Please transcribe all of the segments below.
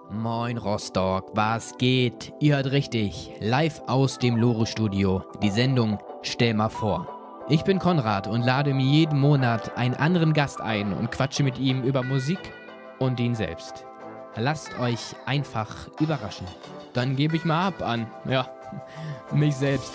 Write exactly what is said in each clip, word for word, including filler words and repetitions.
Moin Rostock, was geht? Ihr hört richtig, live aus dem Lore-Studio, die Sendung Stell mal vor. Ich bin Konrad und lade mir jeden Monat einen anderen Gast ein und quatsche mit ihm über Musik und ihn selbst. Lasst euch einfach überraschen. Dann gebe ich mal ab an, ja, mich selbst.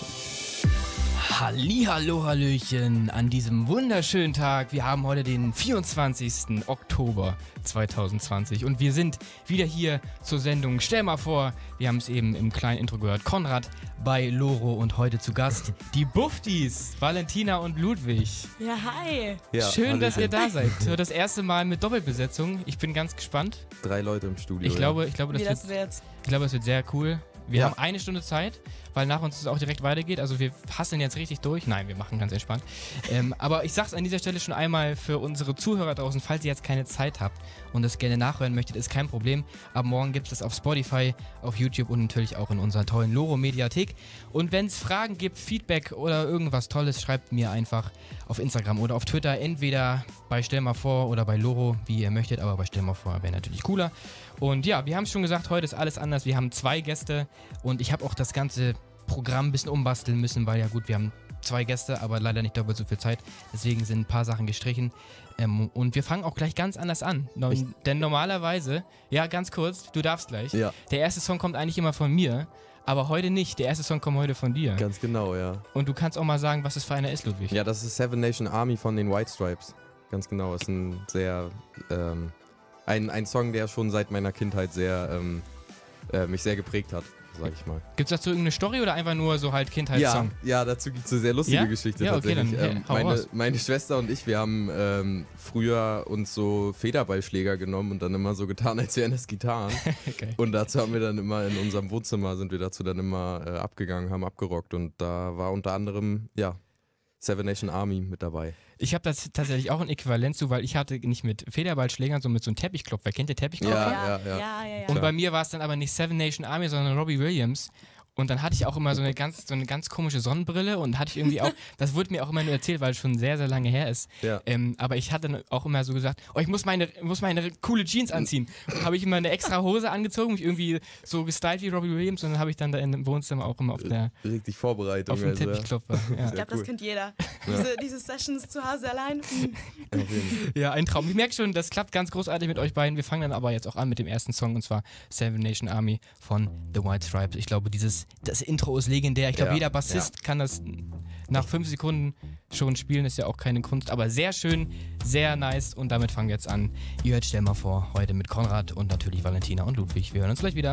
Hallihallo, Hallöchen an diesem wunderschönen Tag. Wir haben heute den vierundzwanzigsten Oktober zweitausendzwanzig und wir sind wieder hier zur Sendung Stell mal vor. Wir haben es eben im kleinen Intro gehört. Konrad bei Loro und heute zu Gast die Buftis, Valentina und Ludwig. Ja, hi. Ja, Schön, dass ihr Hallöchen. da seid. So, das erste Mal mit Doppelbesetzung. Ich bin ganz gespannt. Drei Leute im Studio. Ich glaube, ich glaube, das Wie wird, das wird. ich glaube, das wird sehr cool. Wir Ja. haben eine Stunde Zeit, weil nach uns es auch direkt weitergeht. Also wir hasseln jetzt richtig durch. Nein, wir machen ganz entspannt. ähm, aber ich sag's an dieser Stelle schon einmal für unsere Zuhörer draußen, falls ihr jetzt keine Zeit habt und das gerne nachhören möchtet, ist kein Problem. Ab morgen gibt es das auf Spotify, auf YouTube und natürlich auch in unserer tollen Loro-Mediathek. Und wenn es Fragen gibt, Feedback oder irgendwas Tolles, schreibt mir einfach auf Instagram oder auf Twitter. Entweder bei Stell mal vor oder bei Loro, wie ihr möchtet. Aber bei Stell mal vor wäre natürlich cooler. Und ja, wir haben es schon gesagt, heute ist alles anders. Wir haben zwei Gäste und ich habe auch das ganze Programm ein bisschen umbasteln müssen, weil ja gut, wir haben zwei Gäste, aber leider nicht doppelt so viel Zeit. Deswegen sind ein paar Sachen gestrichen. Ähm, und wir fangen auch gleich ganz anders an. No, Ich- denn normalerweise, ja ganz kurz, du darfst gleich. Ja. Der erste Song kommt eigentlich immer von mir, aber heute nicht. Der erste Song kommt heute von dir. Ganz genau, ja. Und du kannst auch mal sagen, was es für einer ist, Ludwig. Ja, das ist Seven Nation Army von den White Stripes. Ganz genau, ist ein sehr, ähm, ein, ein Song, der schon seit meiner Kindheit sehr, ähm, äh, mich sehr geprägt hat, sag ich mal. Gibt es dazu irgendeine Story oder einfach nur so halt Ja, Kindheitssong? ja, dazu gibt es eine sehr lustige Ja? Geschichte Ja, okay, tatsächlich. dann, ähm, hau meine, raus. meine Schwester und ich, wir haben ähm, früher uns so Federballschläger genommen und dann immer so getan, als wären das Gitarren. Okay. Und dazu haben wir dann immer in unserem Wohnzimmer, sind wir dazu dann immer äh, abgegangen, haben abgerockt und da war unter anderem, ja, Seven Nation Army mit dabei. Ich habe das tatsächlich auch ein Äquivalent zu, weil ich hatte nicht mit Federballschlägern, sondern mit so einem Teppichklopfer. Kennt ihr Teppichklopfer? Ja, ja, ja. ja, ja, ja. Und klar. bei mir war es dann aber nicht Seven Nation Army, sondern Robbie Williams. Und dann hatte ich auch immer so eine ganz, so eine ganz komische Sonnenbrille und hatte ich irgendwie auch, das wurde mir auch immer nur erzählt, weil es schon sehr, sehr lange her ist. Ja. Ähm, aber ich hatte dann auch immer so gesagt, oh, ich muss meine, muss meine coole Jeans anziehen. Und habe ich immer eine extra Hose angezogen, mich irgendwie so gestylt wie Robbie Williams und dann habe ich dann da in dem Wohnzimmer auch immer auf der, Richtig Vorbereitung. auf dem also, ja. Teppichklopfer. Ja. Ich glaube, das kennt jeder. Diese, diese Sessions zu Hause allein. hm. Auf jeden Fall. Ja, ein Traum. Ich merke schon, das klappt ganz großartig mit euch beiden. Wir fangen dann aber jetzt auch an mit dem ersten Song und zwar Seven Nation Army von The White Stripes. Ich glaube, dieses, das Intro ist legendär. Ich glaube, Ja, jeder Bassist kann das nach fünf Sekunden schon spielen. Ist ja auch keine Kunst, aber sehr schön, sehr nice. Und damit fangen wir jetzt an. Ihr hört Stell mal vor, heute mit Konrad und natürlich Valentina und Ludwig. Wir hören uns gleich wieder.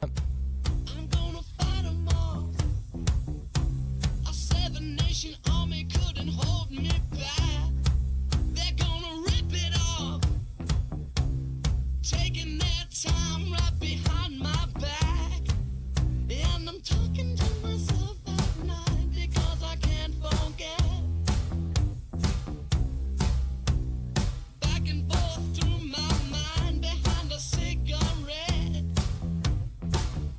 I'm gonna fight 'em all. A seven nation army couldn't hold me back. They're gonna rip it off, taking their time right behind my back. And I'm talking to myself at night because I can't forget. Back and forth through my mind behind a cigarette.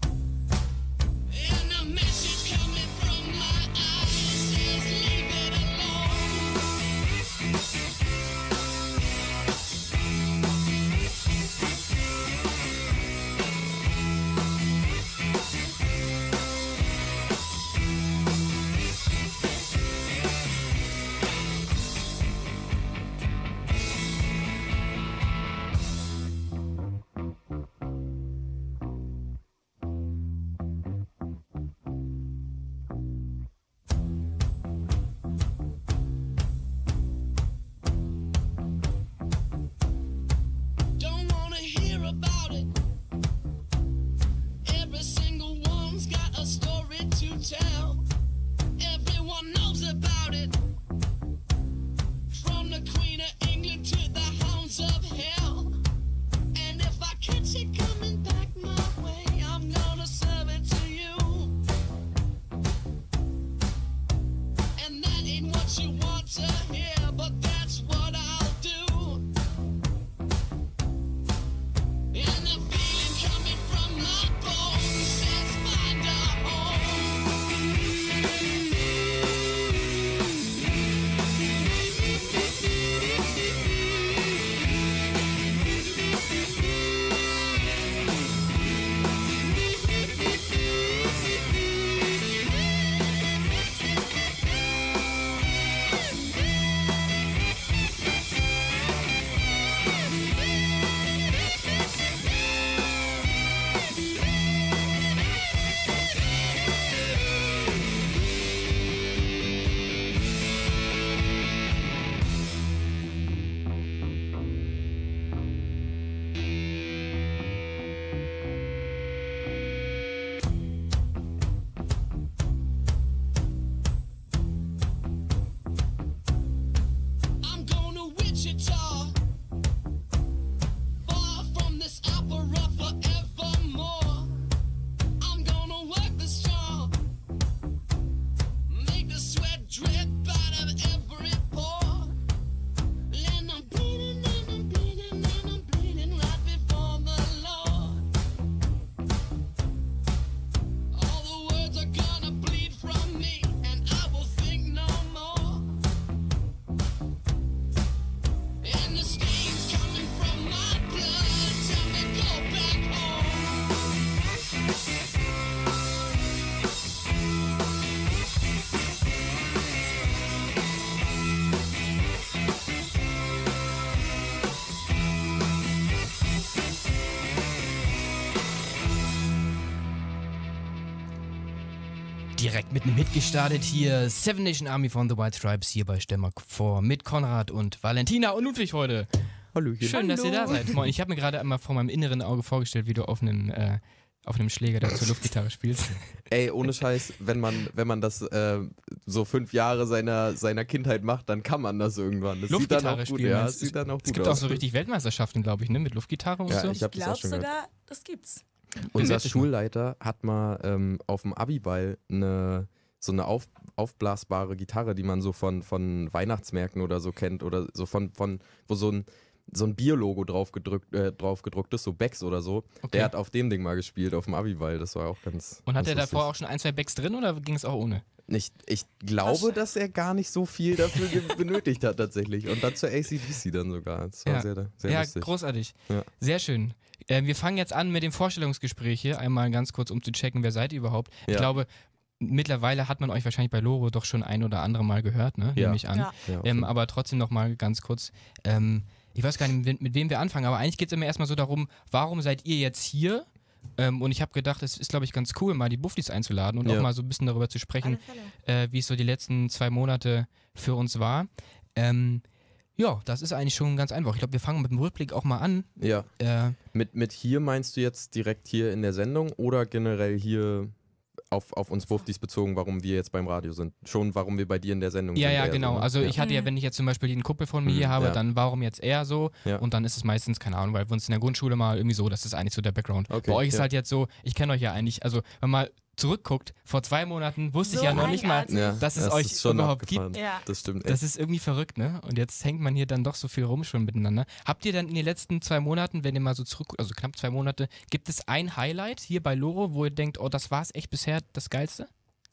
Direkt mit einem Hit gestartet hier. Seven Nation Army von The White Stripes hier bei Stell mal vor mit Konrad und Valentina und Ludwig heute. Hallöchen. Schön, dass ihr da seid. Moin, ich habe mir gerade einmal vor meinem inneren Auge vorgestellt, wie du auf einem, äh, auf einem Schläger da zur Luftgitarre spielst. Ey, ohne Scheiß, wenn man, wenn man das äh, so fünf Jahre seiner, seiner Kindheit macht, dann kann man das irgendwann. Das sieht dann auch Luftgitarre gut, spielen. ja, es, das sieht dann auch es gut gibt aus. auch so richtig Weltmeisterschaften, glaube ich, ne? Mit Luftgitarre und Ja, so. ich habe Ich das auch glaube schon gehört. sogar, das gibt's. Unser Bewertet Schulleiter hat mal ähm, auf dem Abiball eine, so eine auf, aufblasbare Gitarre, die man so von, von Weihnachtsmärkten oder so kennt oder so von, von wo so ein, so ein Bierlogo drauf gedrückt, äh, drauf gedruckt ist, so Becks oder so. Okay. Der hat auf dem Ding mal gespielt, auf dem Abiball. Das war auch ganz Und hat ganz er lustig. davor auch schon ein, zwei Backs drin oder ging es auch ohne? Ich, ich glaube, dass er gar nicht so viel dafür ge- benötigt hat tatsächlich. Und dann zur A C D C dann sogar. Das war Ja. sehr, sehr ja, lustig. großartig. Ja. Sehr schön. Äh, wir fangen jetzt an mit dem Vorstellungsgespräch hier. Einmal ganz kurz, um zu checken, wer seid ihr überhaupt. Ich Ja. glaube, mittlerweile hat man euch wahrscheinlich bei Loro doch schon ein oder andere Mal gehört, ne? Ja. Nehme ich an. Ja. Ja, Ähm, aber trotzdem noch mal ganz kurz. Ähm, ich weiß gar nicht, mit, mit wem wir anfangen, aber eigentlich geht es immer erstmal so darum, warum seid ihr jetzt hier? Ähm, und ich habe gedacht, es ist, glaube ich, ganz cool, mal die Bufflis einzuladen und Ja. auch mal so ein bisschen darüber zu sprechen, Alle Fälle. äh, wie es so die letzten zwei Monate für uns war. Ähm, ja, das ist eigentlich schon ganz einfach. Ich glaube, wir fangen mit dem Rückblick auch mal an. ja. Äh, Mit, mit hier meinst du jetzt direkt hier in der Sendung oder generell hier auf, auf uns Wurftis bezogen, warum wir jetzt beim Radio sind? Schon, warum wir bei dir in der Sendung ja, sind? ja, eher genau. So, ne? Also ja. ich hatte ja, Mhm. wenn ich jetzt zum Beispiel einen Kumpel von mir Mhm, hier habe, ja. dann warum jetzt er so? Ja. Und dann ist es meistens, keine Ahnung, weil wir uns in der Grundschule mal irgendwie so, das ist eigentlich so der Background. Okay, Bei euch ist ja. halt jetzt so, ich kenne euch ja eigentlich, also wenn man mal zurückguckt, vor zwei Monaten wusste ich So ja noch nicht mal, eigenartig. Ja, dass es das euch ist schon überhaupt abgefahren. gibt. Ja. Das stimmt Das echt. ist irgendwie verrückt, ne? Und jetzt hängt man hier dann doch so viel rum schon miteinander. Habt ihr dann in den letzten zwei Monaten, wenn ihr mal so zurückguckt, also knapp zwei Monate, gibt es ein Highlight hier bei Loro, wo ihr denkt, oh, das war es echt bisher das Geilste?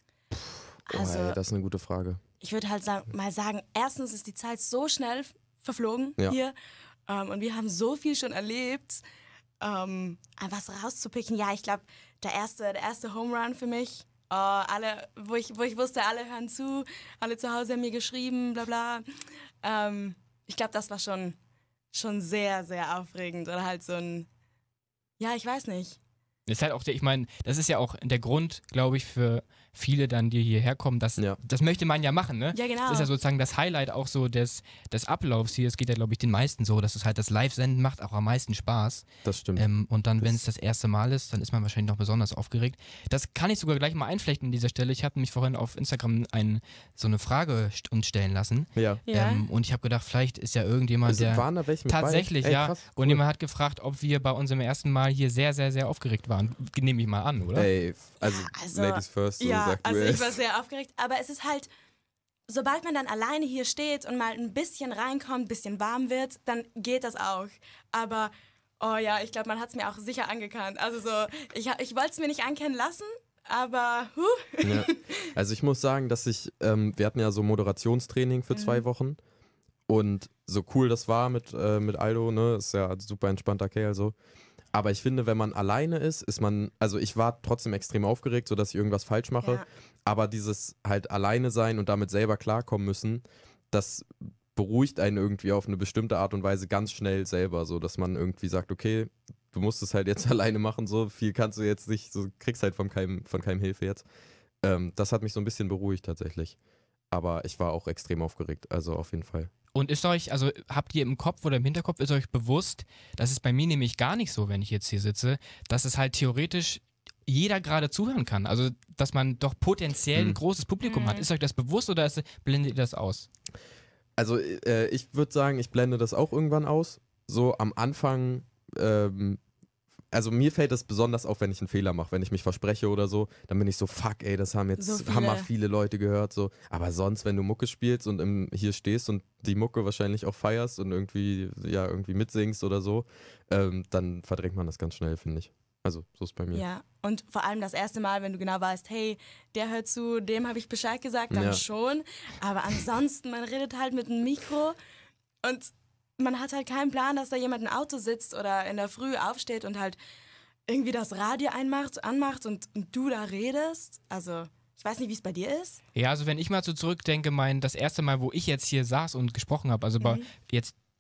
Also, oh, ey, das ist eine gute Frage. ich würde halt sa- mal sagen, erstens ist die Zeit so schnell f- verflogen Ja. hier ähm, und wir haben so viel schon erlebt. Ähm, was rauszupicken, ja, ich glaube, der erste, der erste Home Run für mich, äh, alle, wo ich, wo ich wusste, alle hören zu, alle zu Hause haben mir geschrieben, bla bla. Ähm, ich glaube, das war schon, schon sehr, sehr aufregend oder halt so ein, ja, ich weiß nicht. Das ist halt auch der, ich meine, das ist ja auch der Grund, glaube ich, für viele dann, die hierher kommen, das, Ja. das möchte man ja machen, ne? Ja, genau. Das ist ja sozusagen das Highlight auch so des, des Ablaufs hier. Es geht ja, glaube ich, den meisten so, dass es halt das Live-Senden macht auch am meisten Spaß. Das stimmt. Ähm, und dann, Das- wenn es das erste Mal ist, dann ist man wahrscheinlich noch besonders aufgeregt. Das kann ich sogar gleich mal einflechten an dieser Stelle. Ich habe mich vorhin auf Instagram ein, so eine Frage st uns stellen lassen. ja. Ja. Ähm, und ich habe gedacht, vielleicht ist ja irgendjemand, Also, der... waren da welche mit bei? Tatsächlich, Ey, ja. krass, Und cool. jemand hat gefragt, ob wir bei unserem ersten Mal hier sehr, sehr, sehr aufgeregt waren. Nehme ich mal an, oder? Ey, also, Also, Ladies first, so Ja, sagt also du ich es. war sehr aufgeregt, aber es ist halt, sobald man dann alleine hier steht und mal ein bisschen reinkommt, ein bisschen warm wird, dann geht das auch. Aber, oh ja, ich glaube, man hat es mir auch sicher angekannt. Also so, ich, ha- ich wollte es mir nicht ankennen lassen, aber, huh. Ja. Also ich muss sagen, dass ich, ähm, wir hatten ja so Moderationstraining für zwei Mhm. Wochen und so cool das war mit, äh, mit Aldo, ne, ist ja ein super entspannter Kerl so. Aber ich finde, wenn man alleine ist, ist man, also ich war trotzdem extrem aufgeregt, sodass ich irgendwas falsch mache. Ja. Aber dieses halt alleine sein und damit selber klarkommen müssen, das beruhigt einen irgendwie auf eine bestimmte Art und Weise ganz schnell selber, so dass man irgendwie sagt, okay, du musst es halt jetzt alleine machen, so viel kannst du jetzt nicht, so kriegst halt von keinem, von keinem Hilfe jetzt. Ähm, das hat mich so ein bisschen beruhigt tatsächlich. Aber ich war auch extrem aufgeregt, also auf jeden Fall. Und ist euch, also habt ihr im Kopf oder im Hinterkopf, ist euch bewusst, das ist bei mir nämlich gar nicht so, wenn ich jetzt hier sitze, dass es halt theoretisch jeder gerade zuhören kann. Also, dass man doch potenziell ein Hm. großes Publikum hat. Mhm. Ist euch das bewusst oder ist, blendet ihr das aus? Also äh, ich würde sagen, ich blende das auch irgendwann aus. So am Anfang, ähm, also mir fällt das besonders auf, wenn ich einen Fehler mache, wenn ich mich verspreche oder so, dann bin ich so, fuck ey, das haben jetzt So viele. hammer viele Leute gehört. So. Aber sonst, wenn du Mucke spielst und im, hier stehst und die Mucke wahrscheinlich auch feierst und irgendwie, ja, irgendwie mitsingst oder so, ähm, dann verdrängt man das ganz schnell, finde ich. Also so ist bei mir. Ja, und vor allem das erste Mal, wenn du genau weißt, hey, der hört zu, dem habe ich Bescheid gesagt, dann Ja. schon. Aber ansonsten, man redet halt mit einem Mikro und man hat halt keinen Plan, dass da jemand im Auto sitzt oder in der Früh aufsteht und halt irgendwie das Radio einmacht, anmacht und, und du da redest. Also, ich weiß nicht, wie es bei dir ist. Ja, also wenn ich mal so zurückdenke, mein, das erste Mal, wo ich jetzt hier saß und gesprochen habe, also bei, Mhm. jetzt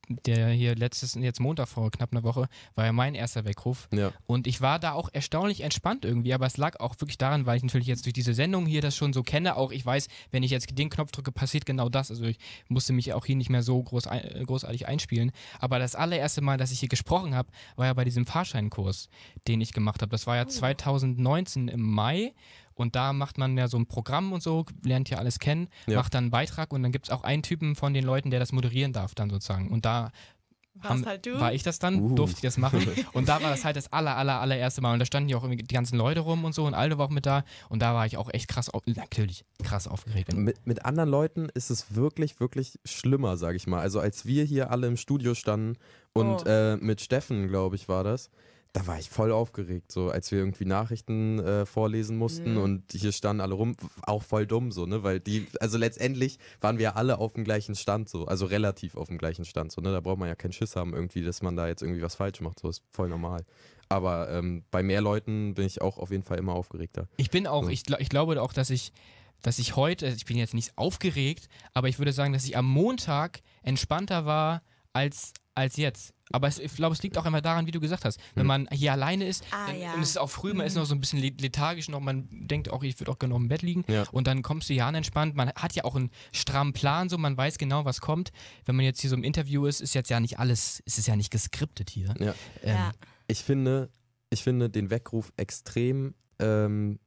der hier letztes, jetzt Montag vor knapp einer Woche, war ja mein erster Weckruf. Ja. Und ich war da auch erstaunlich entspannt irgendwie, aber es lag auch wirklich daran, weil ich natürlich jetzt durch diese Sendung hier das schon so kenne. Auch ich weiß, wenn ich jetzt den Knopf drücke, passiert genau das. Also ich musste mich auch hier nicht mehr so groß, ein- großartig einspielen. Aber das allererste Mal, dass ich hier gesprochen habe, war ja bei diesem Fahrscheinkurs, den ich gemacht habe. Das war ja zweitausendneunzehn im Mai. Und da macht man ja so ein Programm und so, lernt ja alles kennen, Ja. macht dann einen Beitrag und dann gibt es auch einen Typen von den Leuten, der das moderieren darf dann sozusagen. Und da Warst halt du? war ich das dann, Uh. durfte ich das machen. Und da war das halt das aller, aller, allererste Mal. Und da standen ja auch irgendwie die ganzen Leute rum und so und Aldo war auch mit da. Und da war ich auch echt krass, auf, natürlich krass aufgeregt. Mit, mit anderen Leuten ist es wirklich, wirklich schlimmer, sage ich mal. Also als wir hier alle im Studio standen und Oh. äh, mit Steffen, glaube ich, war das, da war ich voll aufgeregt, so als wir irgendwie Nachrichten äh, vorlesen mussten Mhm. und hier standen alle rum, auch voll dumm so, ne, weil die, also letztendlich waren wir alle auf dem gleichen Stand so, also relativ auf dem gleichen Stand so, ne, da braucht man ja keinen Schiss haben irgendwie, dass man da jetzt irgendwie was falsch macht, so ist voll normal. Aber ähm, bei mehr Leuten bin ich auch auf jeden Fall immer aufgeregter. Ich bin auch, So. ich, gl- ich glaube auch, dass ich, dass ich heute, also ich bin jetzt nicht aufgeregt, aber ich würde sagen, dass ich am Montag entspannter war als, als jetzt. Aber es, ich glaube, es liegt auch immer daran, wie du gesagt hast. Wenn Hm. man hier alleine ist, Ah, dann, ja. und es ist auch früh, man ist Mhm. noch so ein bisschen le- lethargisch noch, man denkt auch, ich würde auch gerne noch im Bett liegen. Ja. Und dann kommst du hier an entspannt. Man hat ja auch einen strammen Plan, so man weiß genau, was kommt. Wenn man jetzt hier so im Interview ist, ist jetzt ja nicht alles, es ist ja nicht geskriptet hier. Ja. Ähm, Ja. Ich finde, ich finde den Weckruf extrem, ähm,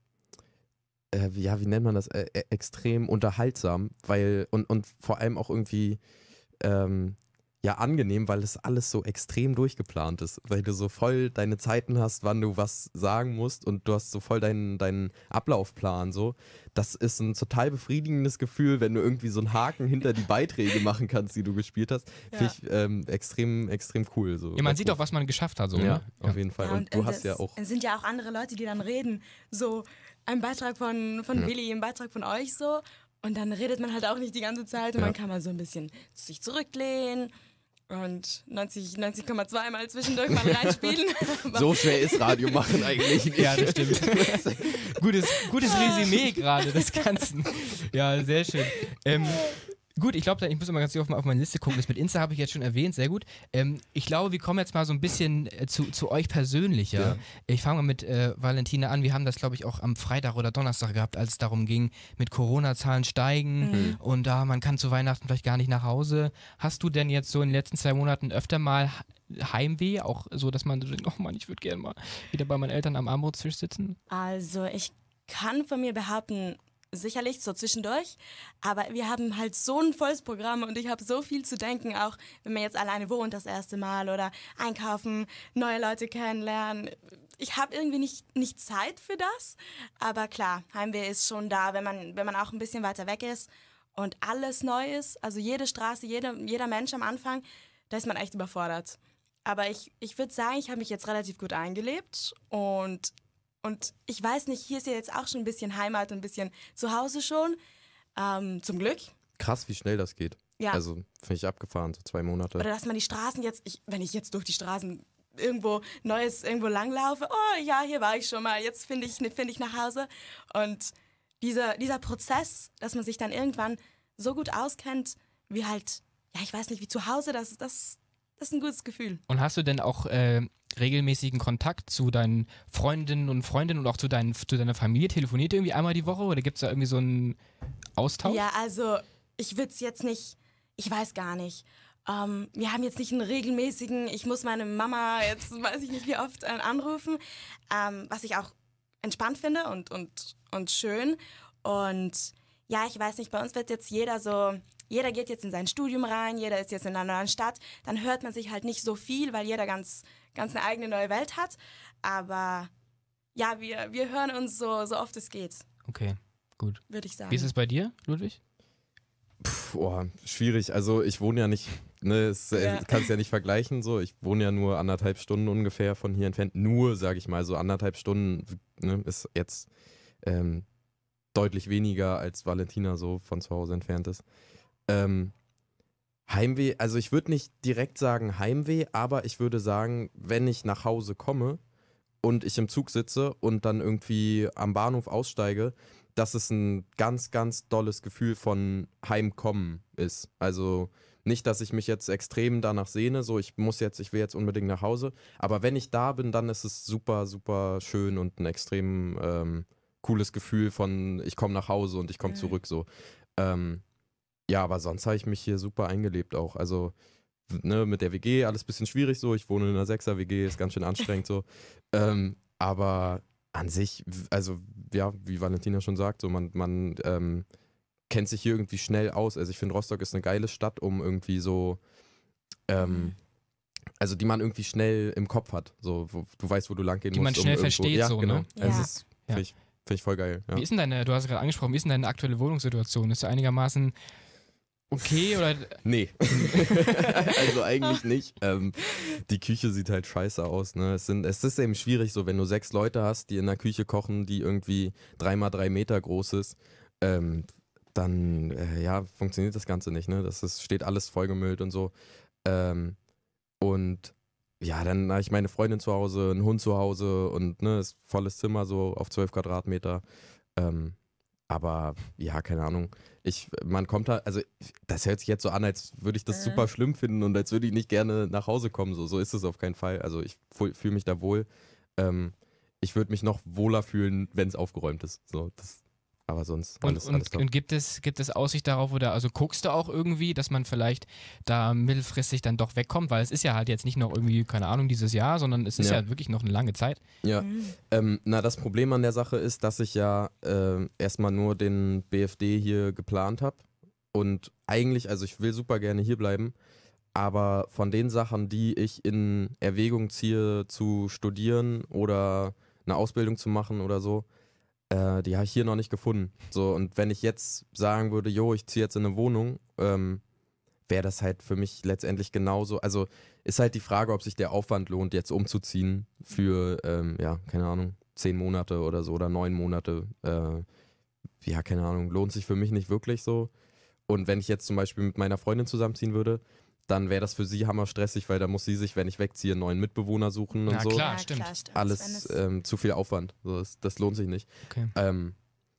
äh, wie- ja, wie nennt man das, äh, äh, extrem unterhaltsam, weil, und, und vor allem auch irgendwie, ähm, ja, angenehm, weil es alles so extrem durchgeplant ist, weil du so voll deine Zeiten hast, wann du was sagen musst und du hast so voll deinen, deinen Ablaufplan so. Das ist ein total befriedigendes Gefühl, wenn du irgendwie so einen Haken hinter die Beiträge machen kannst, die du gespielt hast. Finde Ja. ich ähm, extrem, extrem cool. So. ja, man sieht auch, was man geschafft hat. So, Ja, ne? auf jeden Fall. Ja, und, du und hast ja es- auch. Es sind ja auch andere Leute, die dann reden. So ein Beitrag von, von Ja. Willi, ein Beitrag von euch so. Und dann redet man halt auch nicht die ganze Zeit. Und Ja. man kann mal so ein bisschen sich zurücklehnen und neunzig, neunzig Komma zwei mal zwischendurch mal reinspielen. Aber- So schwer ist Radio machen eigentlich nicht. Ja, das stimmt. gutes, gutes Resümee gerade des Ganzen. Ja, sehr schön. Ähm, gut, ich glaube, ich muss mal ganz kurz auf, auf meine Liste gucken. Das mit Insta habe ich jetzt schon erwähnt, sehr gut. Ähm, ich glaube, wir kommen jetzt mal so ein bisschen äh, zu, zu euch persönlicher. Ja. Ich fange mal mit äh, Valentina an. Wir haben das, glaube ich, auch am Freitag oder Donnerstag gehabt, als es darum ging, mit Corona-Zahlen steigen Mhm. und da man kann zu Weihnachten vielleicht gar nicht nach Hause. Hast du denn jetzt so in den letzten zwei Monaten öfter mal Heimweh, auch so, dass man so denkt, oh Mann, ich würde gerne mal wieder bei meinen Eltern am Armutstisch sitzen? Also ich kann von mir behaupten, sicherlich so zwischendurch, aber wir haben halt so ein volles Programm und ich habe so viel zu denken, auch wenn man jetzt alleine wohnt das erste Mal oder einkaufen, neue Leute kennenlernen. Ich habe irgendwie nicht, nicht Zeit für das, aber klar, Heimweh ist schon da, wenn man, wenn man auch ein bisschen weiter weg ist und alles neu ist, also jede Straße, jede, jeder Mensch am Anfang, da ist man echt überfordert. Aber ich, ich würde sagen, ich habe mich jetzt relativ gut eingelebt und Und ich weiß nicht, hier ist ja jetzt auch schon ein bisschen Heimat und ein bisschen zu Hause schon. Ähm, zum Glück. Krass, wie schnell das geht. Ja. Also finde ich abgefahren, so zwei Monate. Oder dass man die Straßen jetzt, ich, wenn ich jetzt durch die Straßen irgendwo Neues irgendwo langlaufe, oh ja, hier war ich schon mal, jetzt finde ich, find ich nach Hause. Und dieser, dieser Prozess, dass man sich dann irgendwann so gut auskennt, wie halt, ja, ich weiß nicht, wie zu Hause, das, das, das ist ein gutes Gefühl. Und hast du denn auch äh, regelmäßigen Kontakt zu deinen Freundinnen und Freundinnen und auch zu, deinen, zu deiner Familie? Telefoniert ihr irgendwie einmal die Woche oder gibt es da irgendwie so einen Austausch? Ja, also ich würde es jetzt nicht, ich weiß gar nicht. Ähm, wir haben jetzt nicht einen regelmäßigen, ich muss meine Mama jetzt, weiß ich nicht wie oft, äh, anrufen, ähm, was ich auch entspannt finde und, und, und schön. Und ja, ich weiß nicht, bei uns wird jetzt jeder so, jeder geht jetzt in sein Studium rein, jeder ist jetzt in einer neuen Stadt, dann hört man sich halt nicht so viel, weil jeder ganz, ganz eine eigene neue Welt hat. Aber ja, wir, wir hören uns so, so oft es geht, Okay, gut. würde ich sagen. Wie ist es bei dir, Ludwig? Puh, oh, schwierig. Also ich wohne ja nicht, ne, es, äh, Ja. kannst ja nicht vergleichen so. Ich wohne ja nur anderthalb Stunden ungefähr von hier entfernt. Nur, sage ich mal, so anderthalb Stunden ne, ist jetzt ähm, deutlich weniger als Valentina so von zu Hause entfernt ist. Ähm, Heimweh, also ich würde nicht direkt sagen Heimweh, aber ich würde sagen, wenn ich nach Hause komme und ich im Zug sitze und dann irgendwie am Bahnhof aussteige, dass es ein ganz, ganz dolles Gefühl von Heimkommen ist. Also, nicht, dass ich mich jetzt extrem danach sehne, so ich muss jetzt, ich will jetzt unbedingt nach Hause, aber wenn ich da bin, dann ist es super, super schön und ein extrem ähm, cooles Gefühl von, ich komme nach Hause und ich komme Mhm. zurück, so. Ähm, ja, aber sonst habe ich mich hier super eingelebt auch, also ne, mit der W G alles ein bisschen schwierig so, ich wohne in einer Sechser-W G, ist ganz schön anstrengend so, ähm, aber an sich, w- also ja, wie Valentina schon sagt, so man, man ähm, kennt sich hier irgendwie schnell aus. Also ich finde, Rostock ist eine geile Stadt, um irgendwie so, ähm, also die man irgendwie schnell im Kopf hat. So, wo, du weißt, wo du lang gehen Die man musst. schnell um irgendwo, versteht, ja, so, genau. ne? Also Ja. es ist, finde ich, find ich voll geil. Ja. Wie ist denn deine, du hast gerade angesprochen, wie ist denn deine aktuelle Wohnungssituation? Ist sie einigermaßen okay oder Nee. Also eigentlich nicht. Ähm, die Küche sieht halt scheiße aus. Ne? Es, sind, es ist eben schwierig, so wenn du sechs Leute hast, die in der Küche kochen, die irgendwie drei mal drei Meter groß ist, ähm, dann äh, ja, funktioniert das Ganze nicht. Ne? Das ist, steht alles vollgemüllt und so. Ähm, und ja, dann habe ich meine Freundin zu Hause, einen Hund zu Hause und ne, ist volles Zimmer so auf zwölf Quadratmeter. Ähm, aber ja, keine Ahnung. Ich, man kommt da, also das hört sich jetzt so an, als würde ich das Mhm. super schlimm finden und als würde ich nicht gerne nach Hause kommen. So, so ist es auf keinen Fall. Also ich fühle mich da wohl. Ähm, ich würde mich noch wohler fühlen, wenn es aufgeräumt ist. So, das, aber sonst und, alles, und, alles top. und gibt es gibt es Aussicht darauf oder also guckst du auch irgendwie, dass man vielleicht da mittelfristig dann doch wegkommt, weil es ist ja halt jetzt nicht noch irgendwie keine Ahnung dieses Jahr, sondern es ist ja, Ja. wirklich noch eine lange Zeit. Ja. Mhm. Ähm, na, das Problem an der Sache ist, dass ich ja äh, erstmal nur den B F D hier geplant habe. Und eigentlich, also ich will super gerne hier bleiben, aber von den Sachen, die ich in Erwägung ziehe, zu studieren oder eine Ausbildung zu machen oder so, äh, die habe ich hier noch nicht gefunden. So, und wenn ich jetzt sagen würde, jo, ich ziehe jetzt in eine Wohnung, ähm, wäre das halt für mich letztendlich genauso. Also ist halt die Frage, ob sich der Aufwand lohnt, jetzt umzuziehen für, ähm, ja, keine Ahnung, zehn Monate oder so oder neun Monate. Äh, ja, keine Ahnung, lohnt sich für mich nicht wirklich so. Und wenn ich jetzt zum Beispiel mit meiner Freundin zusammenziehen würde, dann wäre das für sie hammerstressig, weil da muss sie sich, wenn ich wegziehe, einen neuen Mitbewohner suchen und Ja, so. klar. stimmt. stimmt. Wenn Alles es- ähm, zu viel Aufwand. So, das, das lohnt sich nicht. Okay. Ähm,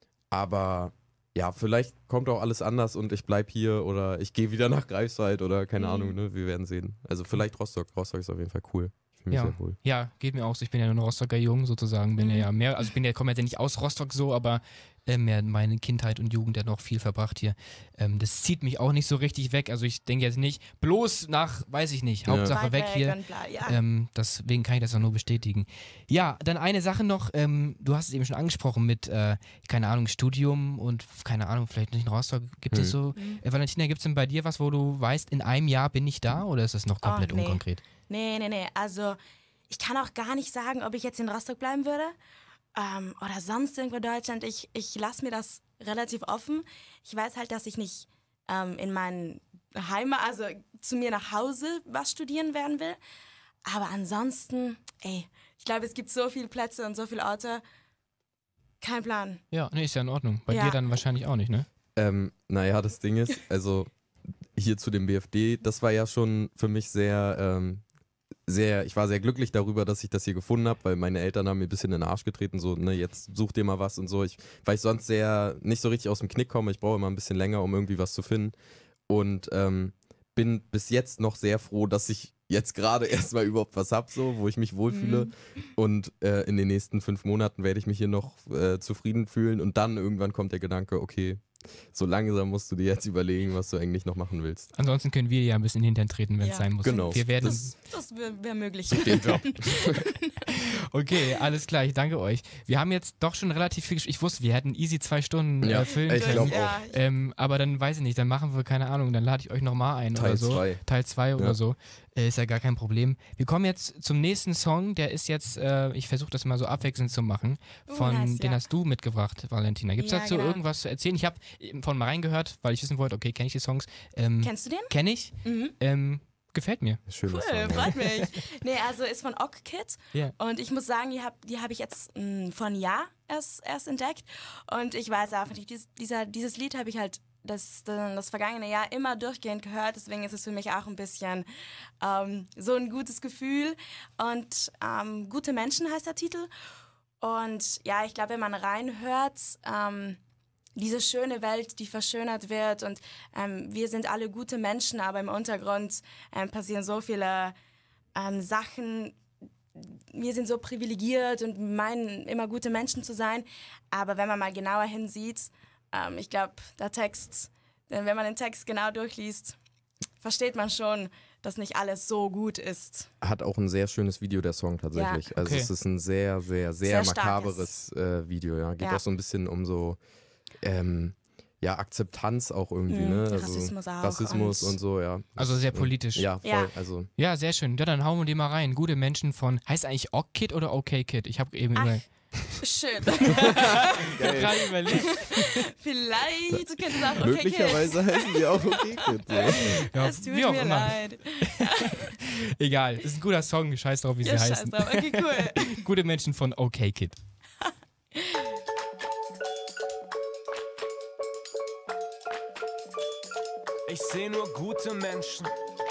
aber ja, vielleicht kommt auch alles anders und ich bleib hier oder ich gehe wieder nach Greifswald oder keine Mhm. Ahnung, ne? Wir werden sehen. Also vielleicht Rostock. Rostock ist auf jeden Fall cool. Ich fühle mich Ja. sehr wohl. Ja, geht mir auch so. Ich bin ja nur ein Rostocker Jung sozusagen. Bin ja, Mhm. ja mehr, also ich bin ja, komme ja nicht aus Rostock so, aber äh, mehr meine Kindheit und Jugend ja noch viel verbracht hier. Ähm, das zieht mich auch nicht so richtig weg. Also ich denke jetzt nicht, bloß nach, weiß ich nicht, Ja. Hauptsache Weit weg hier. und bla, ja. Ähm, deswegen kann ich das auch nur bestätigen. Ja, dann eine Sache noch, ähm, du hast es eben schon angesprochen mit, äh, keine Ahnung, Studium und keine Ahnung, vielleicht nicht in Rostock. Gibt es Hm. so, Mhm. äh, Valentina, gibt es denn bei dir was, wo du weißt, in einem Jahr bin ich da oder ist das noch komplett Oh, nee. unkonkret? Nee, nee, nee. Also, ich kann auch gar nicht sagen, ob ich jetzt in Rostock bleiben würde ähm, oder sonst irgendwo in Deutschland. Ich, ich lasse mir das relativ offen. Ich weiß halt, dass ich nicht ähm, in meinen Heimat, also zu mir nach Hause was studieren werden will. Aber ansonsten, ey, ich glaube, es gibt so viele Plätze und so viele Orte. Kein Plan. Ja, nee, ist ja in Ordnung. Bei Ja. dir dann wahrscheinlich auch nicht, ne? Ähm, naja, das Ding ist, also hier zu dem B F D, das war ja schon für mich sehr, ähm, sehr, ich war sehr glücklich darüber, dass ich das hier gefunden habe, weil meine Eltern haben mir ein bisschen in den Arsch getreten, so, ne, jetzt such dir mal was und so. Ich, weil ich sonst sehr nicht so richtig aus dem Knick komme, ich brauche immer ein bisschen länger, um irgendwie was zu finden. Und ähm, bin bis jetzt noch sehr froh, dass ich jetzt gerade erstmal überhaupt was habe, so, wo ich mich wohlfühle. Mhm. Und äh, in den nächsten fünf Monaten werde ich mich hier noch äh, zufrieden fühlen. Und dann irgendwann kommt der Gedanke, okay, so langsam musst du dir jetzt überlegen, was du eigentlich noch machen willst. Ansonsten können wir ja ein bisschen in den Hintern treten, wenn es Ja. sein muss. Genau. Wir werden. Das, das wäre wär möglich. Den Job. Okay, alles klar, ich danke euch. Wir haben jetzt doch schon relativ viel gesch- Ich wusste, wir hätten easy zwei Stunden Ja, äh, füllen ich können. glaub ja, Ähm, aber dann weiß ich nicht, dann machen wir, keine Ahnung, dann lade ich euch nochmal ein oder Teil so. zwei. Teil zwei oder Ja. so. Äh, ist ja gar kein Problem. Wir kommen jetzt zum nächsten Song, der ist jetzt, äh, ich versuche das mal so abwechselnd zu machen. Oh, Von, nice, den ja. hast du mitgebracht, Valentina. Gibt es Ja, dazu genau. irgendwas zu erzählen? Ich habe von mal reingehört, weil ich wissen wollte, okay, kenne ich die Songs? Ähm, Kennst du den? Kenne ich. Mhm. Ähm, gefällt mir. Schöner Cool, Song, ja. freut mich. Nee, also ist von Ock Kid. Ja. Und ich muss sagen, die habe die hab ich jetzt mh, vor einem Jahr erst, erst entdeckt. Und ich weiß einfach nicht, dies, dieser, dieses Lied habe ich halt das, das, das vergangene Jahr immer durchgehend gehört. Deswegen ist es für mich auch ein bisschen ähm, so ein gutes Gefühl. Und ähm, Gute Menschen heißt der Titel. Und ja, ich glaube, wenn man reinhört, ähm, diese schöne Welt, die verschönert wird und ähm, wir sind alle gute Menschen, aber im Untergrund ähm, passieren so viele ähm, Sachen. Wir sind so privilegiert und meinen immer gute Menschen zu sein, aber wenn man mal genauer hinsieht, ähm, ich glaube, der Text, denn wenn man den Text genau durchliest, versteht man schon, dass nicht alles so gut ist. Hat auch ein sehr schönes Video, der Song tatsächlich. Ja. Also Okay. es ist ein sehr, sehr, sehr, Sehr makaberes äh, Video. Ja. Geht Ja. auch so ein bisschen um so ähm, ja, Akzeptanz auch irgendwie. Mhm, Ne? Also Rassismus auch Rassismus und, und- so, ja. Also sehr Das, politisch. Ja, voll. Ja. Also Ja, sehr schön. Ja, dann hauen wir die mal rein. Gute Menschen von, heißt eigentlich OK Kid oder OK Kid? Ich habe eben Ach, über, Schön. gerade überlegt. Vielleicht können sie auch okay möglicherweise heißen die auch okay Kid. So. Ja, Es tut wie auch mir immer. leid. Egal, ist ein guter Song. Scheiß drauf, wie Ja, sie scheiß heißen. drauf. Okay, cool. Gute Menschen von OK Kid. Ich sehe nur gute Menschen.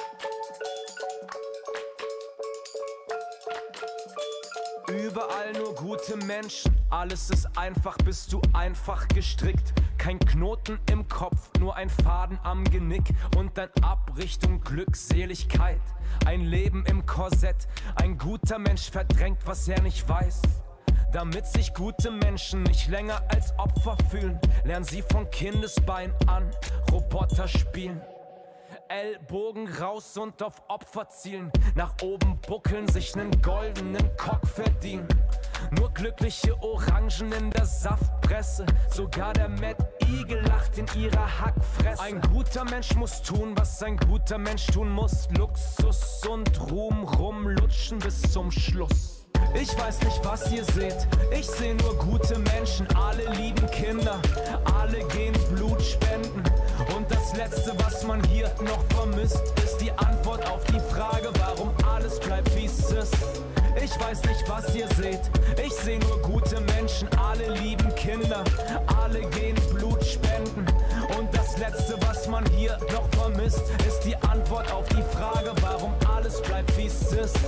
Überall nur gute Menschen. Alles ist einfach, bist du einfach gestrickt. Kein Knoten im Kopf, nur ein Faden am Genick. Und dann Abrichtung, Glückseligkeit. Ein Leben im Korsett. Ein guter Mensch verdrängt, was er nicht weiß. Damit sich gute Menschen nicht länger als Opfer fühlen, lernen sie von Kindesbein an Roboter spielen. Ellbogen raus und auf Opfer zielen, nach oben buckeln, sich nen goldenen Cock verdienen. Nur glückliche Orangen in der Saftpresse, sogar der Mad Eagle lacht in ihrer Hackfresse. Ein guter Mensch muss tun, was ein guter Mensch tun muss. Luxus und Ruhm rumlutschen bis zum Schluss. Ich weiß nicht, was ihr seht, ich seh nur gute Menschen. Alle lieben Kinder, alle gehen Blut spenden. Und das Letzte, was man hier noch vermisst, ist die Antwort auf die Frage, warum alles bleibt, wie es ist. Ich weiß nicht, was ihr seht, ich seh nur gute Menschen. Alle lieben Kinder, alle gehen Blut spenden. Und das Letzte, was man hier noch vermisst, ist die Antwort auf die Frage, warum alles bleibt, wie es ist.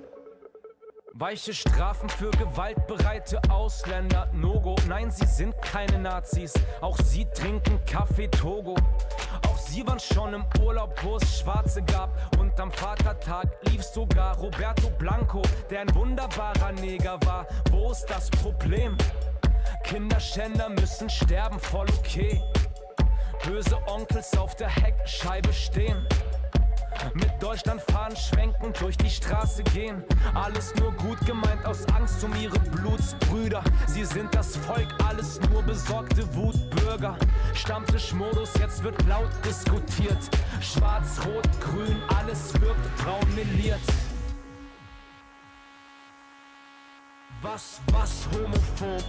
Weiche Strafen für gewaltbereite Ausländer, No-Go. Nein, sie sind keine Nazis, auch sie trinken Kaffee Togo. Auch sie waren schon im Urlaub, wo es Schwarze gab. Und am Vatertag lief sogar Roberto Blanco, der ein wunderbarer Neger war. Wo ist das Problem? Kinderschänder müssen sterben, voll okay. Böse Onkels auf der Heckscheibe stehen. Mit Deutschland fahren, schwenken, durch die Straße gehen. Alles nur gut gemeint, aus Angst um ihre Blutsbrüder. Sie sind das Volk, alles nur besorgte Wutbürger. Stammtischmodus, jetzt wird laut diskutiert. Schwarz, Rot, Grün, alles wirkt braun meliert. Was, was, homophob?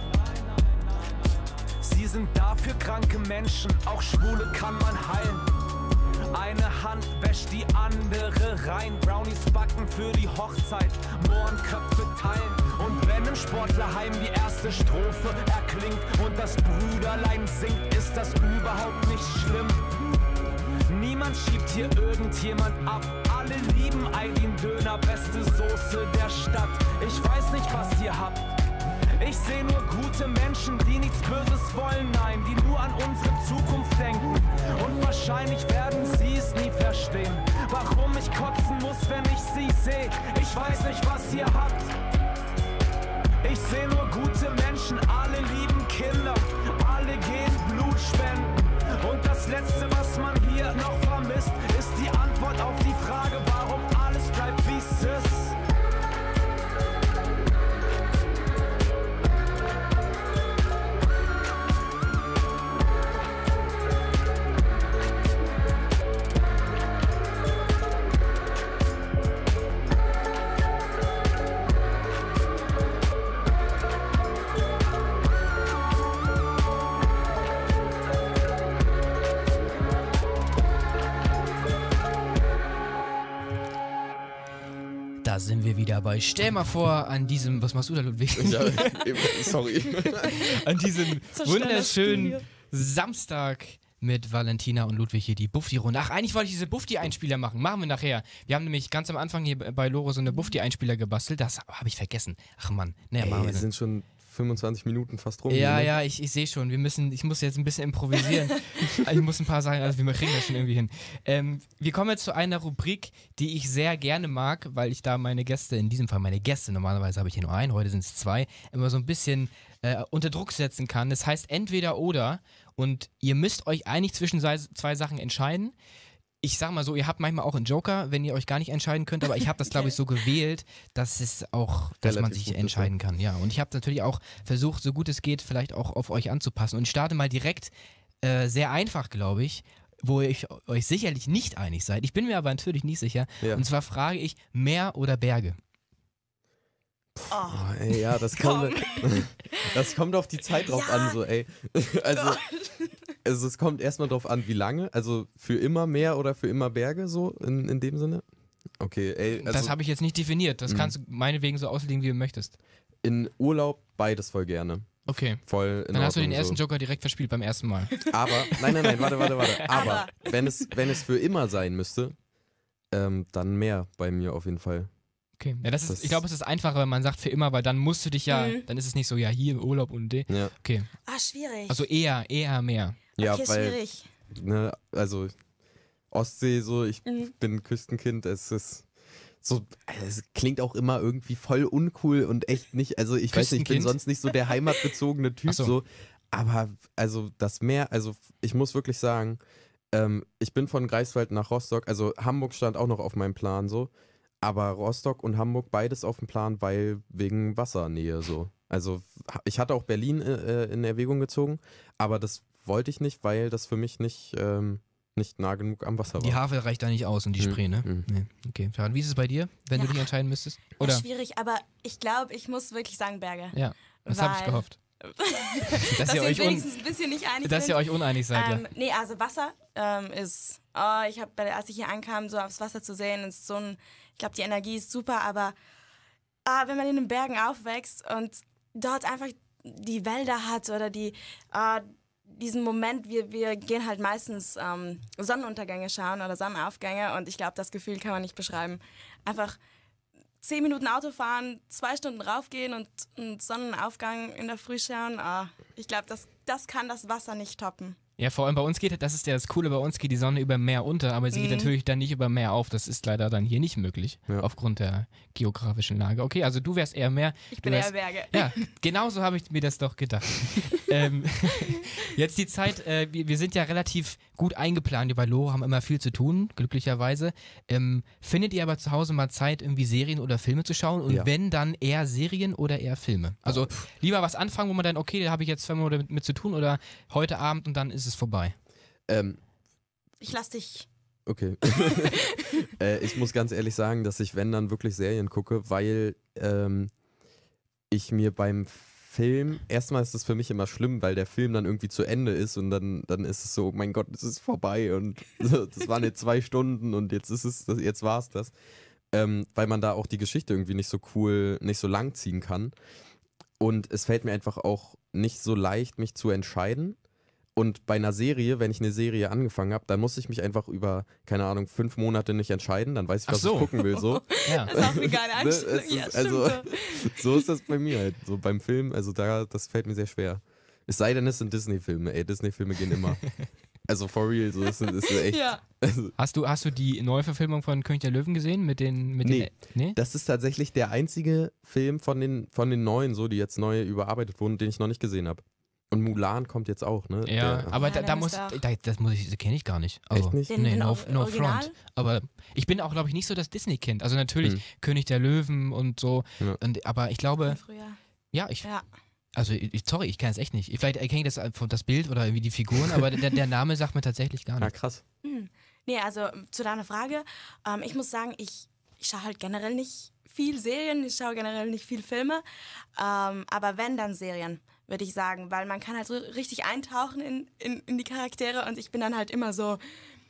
Sie sind dafür kranke Menschen, auch Schwule kann man heilen. Eine Hand wäscht die andere rein. Brownies backen für die Hochzeit, Mohrenköpfe teilen. Und wenn im Sportlerheim die erste Strophe erklingt und das Brüderlein singt, ist das überhaupt nicht schlimm. Niemand schiebt hier irgendjemand ab. Alle lieben Aydin-Döner, beste Soße der Stadt. Ich weiß nicht, was ihr habt. Ich seh nur gute Menschen, die nichts Böses wollen, nein, die nur an unsere Zukunft denken. Und wahrscheinlich werden sie es nie verstehen, warum ich kotzen muss, wenn ich sie seh. Ich weiß nicht, was ihr habt. Ich seh nur gute Menschen, alle lieben Kinder, alle gehen Blut spenden. Und das Letzte, was man hier noch vermisst, ist die Antwort auf die Frage, warum alles bleibt, wie es ist. Da sind wir wieder bei. Stell mal vor, an diesem, was machst du da, Ludwig? Ja, sorry. An diesem Zerstör das wunderschönen Studio. Samstag mit Valentina und Ludwig hier die Bufti-Runde. Ach, eigentlich wollte ich diese Bufti-Einspieler machen. Machen wir nachher. Wir haben nämlich ganz am Anfang hier bei Loro so eine Bufti-Einspieler gebastelt. Das habe ich vergessen. Ach Mann, naja, machen Ey, wir es dann. sind schon fünfundzwanzig Minuten fast rum. Ja, ne? ja, ich, ich sehe schon. Wir müssen, ich muss jetzt ein bisschen improvisieren. Ich muss ein paar Sachen, also wir kriegen das schon irgendwie hin. Ähm, wir kommen jetzt zu einer Rubrik, die ich sehr gerne mag, weil ich da meine Gäste, in diesem Fall meine Gäste, normalerweise habe ich hier nur einen, heute sind es zwei, immer so ein bisschen äh, unter Druck setzen kann. Das heißt entweder oder und ihr müsst euch eigentlich zwischen sei- zwei Sachen entscheiden. Ich sag mal so, ihr habt manchmal auch einen Joker, wenn ihr euch gar nicht entscheiden könnt, aber ich habe das, glaube ich, so gewählt, dass es auch, dass man Relativ sich gut ist, entscheiden kann, ja. Und ich habe natürlich auch versucht, so gut es geht, vielleicht auch auf euch anzupassen. Und ich starte mal direkt äh, sehr einfach, glaube ich, wo ihr euch sicherlich nicht einig seid. Ich bin mir aber natürlich nicht sicher. Ja. Und zwar frage ich, Meer oder Berge? Oh. Oh, ey, ja, das kommt, das kommt auf die Zeit drauf Ja. an, so, ey. Also, also es kommt erstmal drauf an, wie lange. Also für immer Meer oder für immer Berge, so in, in dem Sinne. Okay, ey. Also das habe ich jetzt nicht definiert. Das Mhm. kannst du meinetwegen so auslegen, wie du möchtest. in Urlaub beides voll gerne. Okay. Voll in Dann hast du den Ordnung ersten so. Joker direkt verspielt beim ersten Mal. Aber, nein, nein, nein, warte, warte, warte. Aber, Aber. wenn es, wenn es für immer sein müsste, ähm, dann Meer bei mir auf jeden Fall. Okay. Ja, das ist, Das- ich glaube, es ist einfacher, wenn man sagt für immer, weil dann musst du dich ja, Mhm. dann ist es nicht so, ja, hier im Urlaub und de. Ja, Okay. Ah, schwierig. Also eher, eher mehr. ja okay, weil, schwierig. ne, also Ostsee, so, ich Mhm. bin Küstenkind, es ist so, es klingt auch immer irgendwie voll uncool und echt nicht, also ich weiß nicht, ich bin Küstenkind? sonst nicht so der heimatbezogene Typ, Ach so. so, aber also das Meer, also ich muss wirklich sagen, ähm, ich bin von Greifswald nach Rostock, also Hamburg stand auch noch auf meinem Plan, so, aber Rostock und Hamburg beides auf dem Plan, weil wegen Wassernähe, so. Also ich hatte auch Berlin äh, in Erwägung gezogen, aber das wollte ich nicht, weil das für mich nicht, ähm, nicht nah genug am Wasser war. Die Havel reicht da nicht aus und die Mhm. Spree, ne? Mhm. Nee. Okay. Faran, wie ist es bei dir, wenn du Ja. dich entscheiden müsstest? Ja, Oder? schwierig, aber ich glaube, ich muss wirklich sagen Berge. Ja, das habe ich Weil- gehofft. Dass, Dass ihr wir euch, uns un wenigstens ein bisschen nicht einig dass sind. ihr euch uneinig seid, ähm, Nee, also Wasser ähm, ist, oh, ich habe, als ich hier ankam, so aufs Wasser zu sehen, ist so ein, ich glaube, die Energie ist super, aber ah, wenn man in den Bergen aufwächst und dort einfach die Wälder hat oder die, ah, diesen Moment, wir, wir gehen halt meistens ähm, Sonnenuntergänge schauen oder Sonnenaufgänge und ich glaube, das Gefühl kann man nicht beschreiben. Einfach zehn Minuten Auto fahren, zwei Stunden raufgehen und einen Sonnenaufgang in der Früh schauen. Ah, ich glaube, das, das kann das Wasser nicht toppen. Ja, vor allem bei uns geht, das ist ja das Coole, bei uns geht die Sonne über Meer unter, aber sie geht Mhm. natürlich dann nicht über Meer auf. Das ist leider dann hier nicht möglich, Ja. aufgrund der geografischen Lage. Okay, also du wärst eher Meer. Ich du bin wärst, eher Berge. Ja, genau so habe ich mir das doch gedacht. ähm, jetzt die Zeit, äh, wir, wir sind ja relativ gut eingeplant hier bei Lore, haben immer viel zu tun, glücklicherweise. Ähm, findet ihr aber zu Hause mal Zeit, irgendwie Serien oder Filme zu schauen? Und Ja. wenn, dann eher Serien oder eher Filme? Also lieber was anfangen, wo man dann, okay, da habe ich jetzt zwei Monate mit, mit zu tun oder heute Abend und dann ist es vorbei. Ähm, Ich lass dich. Okay. äh, ich muss ganz ehrlich sagen, dass ich, wenn dann, wirklich Serien gucke, weil ähm, ich mir beim Film, erstmal ist es für mich immer schlimm, weil der Film dann irgendwie zu Ende ist und dann, dann ist es so, oh mein Gott, es ist vorbei und so, das waren jetzt zwei Stunden und jetzt ist es, das, jetzt war es das. Ähm, weil man da auch die Geschichte irgendwie nicht so cool, nicht so lang ziehen kann. Und es fällt mir einfach auch nicht so leicht, mich zu entscheiden. Und bei einer Serie, wenn ich eine Serie angefangen habe, dann muss ich mich einfach über, keine Ahnung, fünf Monate nicht entscheiden. Dann weiß ich, Ach was so. ich gucken will. So. Ja. Das ist auch eine geile Ne, es Einstellung. ist, Ja, stimmt also, so. so ist das bei mir halt. So beim Film, also da, das fällt mir sehr schwer. Es sei denn, es sind Disney-Filme. Ey, Disney-Filme gehen immer. Also for real, so ist es echt. Ja. Also, Hast du, hast du die Neuverfilmung von König der Löwen gesehen? Mit den, mit Nee. den, nee? das ist tatsächlich der einzige Film von den, von den neuen, so, die jetzt neu überarbeitet wurden, den ich noch nicht gesehen habe. Und Mulan kommt jetzt auch, ne? Ja, Der- aber Ja, da, der da ist muss, auch- da, das muss ich, das kenne ich gar nicht. Also, Echt nicht? Den- nee, den no, Or- no Original? front. Aber ich bin auch, glaube ich, nicht so das Disney-Kind. Also natürlich Hm. König der Löwen und so. Ja. Und, aber ich glaube, Früher. ja, ich, Ja. also ich, sorry, ich kann es echt nicht. Vielleicht erkenne ich das, das Bild oder irgendwie die Figuren, aber der, der Name sagt mir tatsächlich gar Ja, nichts. krass. Hm. Nee, also zu deiner Frage. Ähm, ich muss sagen, ich, ich schaue halt generell nicht viel Serien, ich schaue generell nicht viel Filme. Ähm, aber wenn, dann Serien, würde ich sagen. Weil man kann halt so richtig eintauchen in, in, in die Charaktere und ich bin dann halt immer so,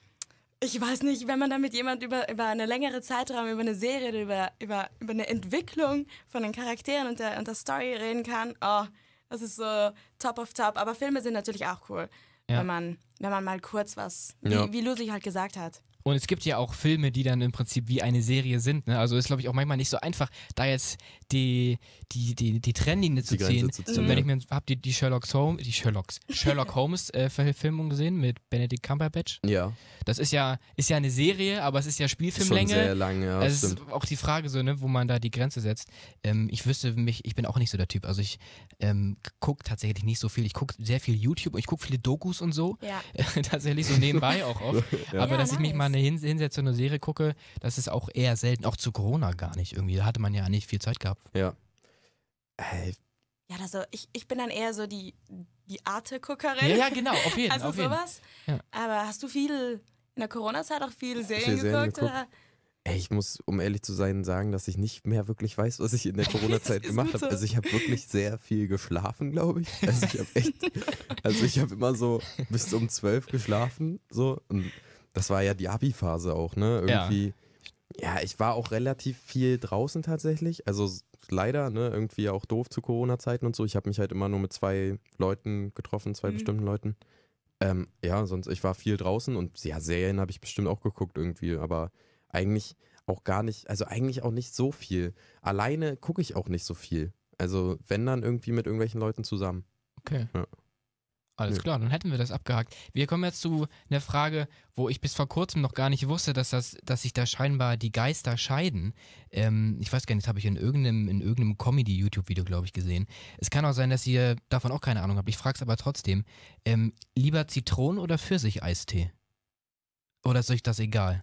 ich weiß nicht, wenn man dann mit jemand über, über eine längere Zeitraum, über eine Serie, oder über, über, über eine Entwicklung von den Charakteren und der, und der Story reden kann, oh, das ist so top of top. Aber Filme sind natürlich auch cool, Ja. wenn, man, wenn man mal kurz was, wie, Ja. wie Ludwig halt gesagt hat. Und es gibt ja auch Filme, die dann im Prinzip wie eine Serie sind. Ne? Also ist, glaube ich, auch manchmal nicht so einfach, da jetzt die, die, die, die Trennlinie zu Die Grenze ziehen. zu So, ziehen, wenn ja. ich mir habe die, die Sherlock Holmes, die Sherlocks, Sherlock Holmes äh, Verfilmung gesehen mit Benedict Cumberbatch. Ja, Das ist ja, ist ja eine Serie, aber es ist ja schon Spielfilmlänge. sehr lang, ja, Also es stimmt. ist auch die Frage so, ne, wo man da die Grenze setzt. Ähm, ich wüsste mich, ich bin auch nicht so der Typ. Also ich ähm, gucke tatsächlich nicht so viel. Ich gucke sehr viel YouTube und ich gucke viele Dokus und so. Ja. Tatsächlich so nebenbei auch oft. Ja. Aber Ja, dass ich mich nice. mal eine Hin hinsetze und eine Serie gucke, das ist auch eher selten. Auch zu Corona gar nicht irgendwie. Da hatte man ja nicht viel Zeit gehabt. Ja. Ey, Ja, also ich, ich bin dann eher so die, die Arte-Guckerin. Ja, ja, genau, auf jeden Fall. Also auf jeden. sowas. Ja. Aber hast du viel in der Corona-Zeit auch viel Serien Viel Serien geguckt? geguckt. Oder? Ey, ich muss, um ehrlich zu sein, sagen, dass ich nicht mehr wirklich weiß, was ich in der Corona-Zeit Ist gemacht gut habe. so. Also ich habe wirklich sehr viel geschlafen, glaube ich. Also ich habe echt, also ich habe immer so bis um zwölf geschlafen, so. Und das war ja die Abi-Phase auch, ne? Irgendwie. Ja. ich war auch relativ viel draußen tatsächlich. Also s- leider, ne? Irgendwie auch doof zu Corona-Zeiten und so. Ich habe mich halt immer nur mit zwei Leuten getroffen, zwei Mhm. bestimmten Leuten. Ähm, ja, sonst, ich war viel draußen und ja, Serien habe ich bestimmt auch geguckt irgendwie, aber eigentlich auch gar nicht, also eigentlich auch nicht so viel. Alleine gucke ich auch nicht so viel. Also wenn dann irgendwie mit irgendwelchen Leuten zusammen. Okay. Ja. Alles Ja. klar, dann hätten wir das abgehakt. Wir kommen jetzt zu einer Frage, wo ich bis vor kurzem noch gar nicht wusste, dass, das, dass sich da scheinbar die Geister scheiden. Ähm, ich weiß gar nicht, das habe ich in irgendeinem, in irgendeinem Comedy-YouTube-Video, glaube ich, gesehen. Es kann auch sein, dass ihr davon auch keine Ahnung habt. Ich frage es aber trotzdem. Ähm, lieber Zitronen- oder Pfirsicheistee? Oder ist euch das egal?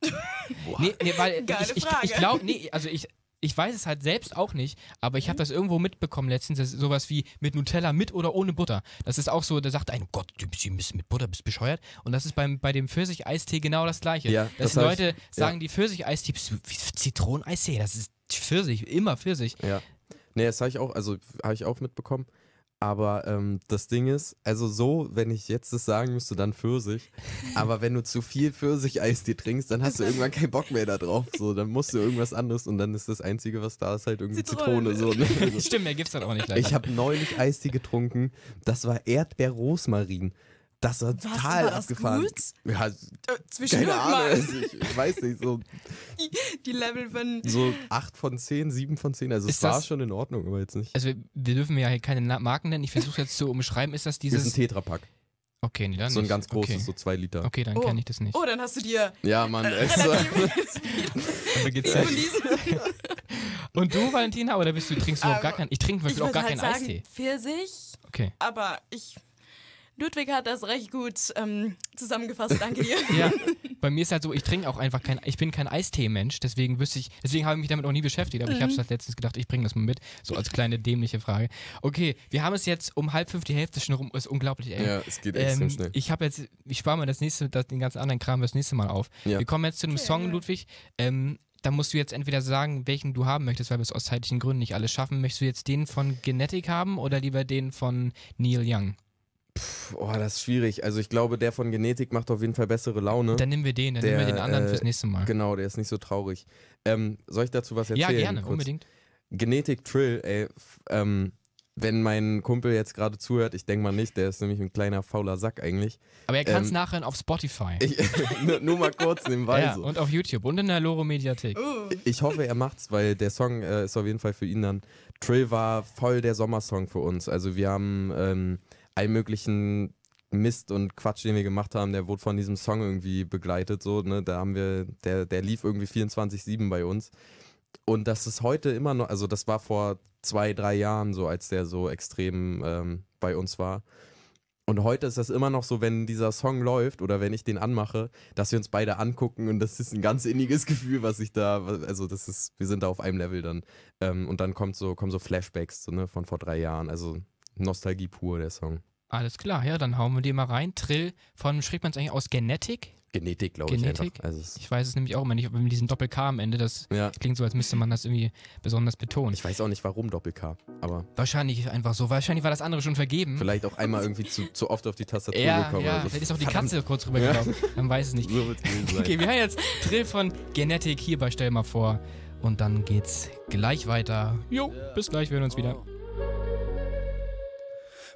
Nee, nee, weil Geile ich, ich, Frage. ich glaube, nee, also ich, ich weiß es halt selbst auch nicht, aber ich habe das irgendwo mitbekommen letztens, das ist sowas wie mit Nutella mit oder ohne Butter. Das ist auch so, da sagt ein, oh Gott, du bist ein bisschen mit Butter, bist bescheuert. Und das ist beim, bei dem Pfirsicheistee genau das Gleiche. Ja, dass das hab ich- Leute sagen, die Pfirsicheistee, bist du wie Zitroneneistee, das ist Pfirsich, immer Pfirsich. Ja. Nee, das habe ich auch, also habe ich auch mitbekommen. Aber ähm, das Ding ist, also so, wenn ich jetzt das sagen müsste, dann Pfirsich. Aber wenn du zu viel Pfirsicheistee trinkst, dann hast du irgendwann keinen Bock mehr da drauf. So, dann musst du irgendwas anderes und dann ist das Einzige, was da ist, halt irgendwie Zitrone. Zitrone. So, ne? Stimmt, mehr gibt's dann auch nicht leider. Ich habe neulich Eistee getrunken, das war Erdbeer-Rosmarin. Das war Was, total war das abgefahren. gut? Ja, Äh, zwischen keine mal Ahnung, also ich, ich weiß nicht, so, die Level von. so acht von zehn, sieben von zehn, also Ist es war das- schon in Ordnung, aber jetzt nicht. Also wir, wir dürfen ja hier keine Na- Marken nennen, ich versuche jetzt zu umschreiben, ist das Hier ist ein dieses... Tetrapack, Okay, nee, dann so ein nicht. ganz großes, Okay, so zwei Liter. okay dann Oh. kenne ich das nicht. Oh, dann hast du dir Ja, Mann, es relativ Aber geht's viel von diesen. Und du, Valentina, oder bist du, trinkst du überhaupt gar Ähm, keinen? Ich trinke zum Ich Beispiel auch würde gar halt keinen sagen, Eistee. Pfirsich, Okay. aber ich. Ludwig hat das recht gut ähm, zusammengefasst, danke dir. Ja, bei mir ist halt so, ich trinke auch einfach kein, ich bin kein Eistee-Mensch, deswegen wüsste ich, deswegen habe ich mich damit auch nie beschäftigt, aber ich habe es halt letztens gedacht, ich bringe das mal mit, so als kleine dämliche Frage. Okay, wir haben es jetzt um halb fünf, die Hälfte schon rum, ist unglaublich, ey. Ja, es geht extrem Ähm, schnell. ich habe jetzt, ich spare mir das nächste, das, den ganzen anderen Kram das nächste Mal auf. Ja. Wir kommen jetzt zu einem Okay. Song, Ludwig. Ähm, da musst du jetzt entweder sagen, welchen du haben möchtest, weil wir es aus zeitlichen Gründen nicht alles schaffen. Möchtest du jetzt den von Genetic haben oder lieber den von Neil Young? Oh, das ist schwierig. Also ich glaube, der von Genetik macht auf jeden Fall bessere Laune. Dann nehmen wir den, dann Der, nehmen wir den anderen äh, fürs nächste Mal. Genau, der ist nicht so traurig. Ähm, soll ich dazu was erzählen? Ja, gerne, kurz? unbedingt. Genetik Trill, ey, f- ähm, wenn mein Kumpel jetzt gerade zuhört, ich denke mal nicht, der ist nämlich ein kleiner fauler Sack eigentlich. Aber er kann es ähm, nachhören auf Spotify. Ich, nur, nur mal kurz nebenbei ja, so. und auf YouTube und in der Loro Mediathek. Uh, Ich hoffe, er macht's, weil der Song äh, ist auf jeden Fall für ihn dann. Trill war voll der Sommersong für uns. Also wir haben ähm, allen möglichen Mist und Quatsch, den wir gemacht haben, der wurde von diesem Song irgendwie begleitet. So, ne? Da haben wir, der, der lief irgendwie vierundzwanzig sieben bei uns. Und das ist heute immer noch, also das war vor zwei, drei Jahren so, als der so extrem ähm, bei uns war. Und heute ist das immer noch so, wenn dieser Song läuft oder wenn ich den anmache, dass wir uns beide angucken und das ist ein ganz inniges Gefühl, was ich da, also das ist, wir sind da auf einem Level dann. Ähm, und dann kommt so, kommen so Flashbacks so, ne, von vor drei Jahren, also Nostalgie pur, der Song. Alles klar, ja, dann hauen wir den mal rein. Trill von, schreibt man es eigentlich aus Genetic? Genetik, glaube ich Genetik? einfach. Also es, Ich weiß es nämlich auch immer nicht, ob mit diesem Doppel-K am Ende, das ja, klingt so, als müsste man das irgendwie besonders betonen. ich weiß auch nicht, warum Doppel-K, aber Wahrscheinlich einfach so, wahrscheinlich war das andere schon vergeben. vielleicht auch einmal irgendwie zu, zu oft auf die Tastatur ja, gekommen. ja, oder so. vielleicht ist auch die Verdammt, Katze kurz rübergelaufen, man weiß es nicht. So wird's gewesen sein. Okay, wir haben jetzt Trill von Genetic hier bei Stell mal vor und dann geht's gleich weiter. Jo, bis gleich, wir hören uns wieder.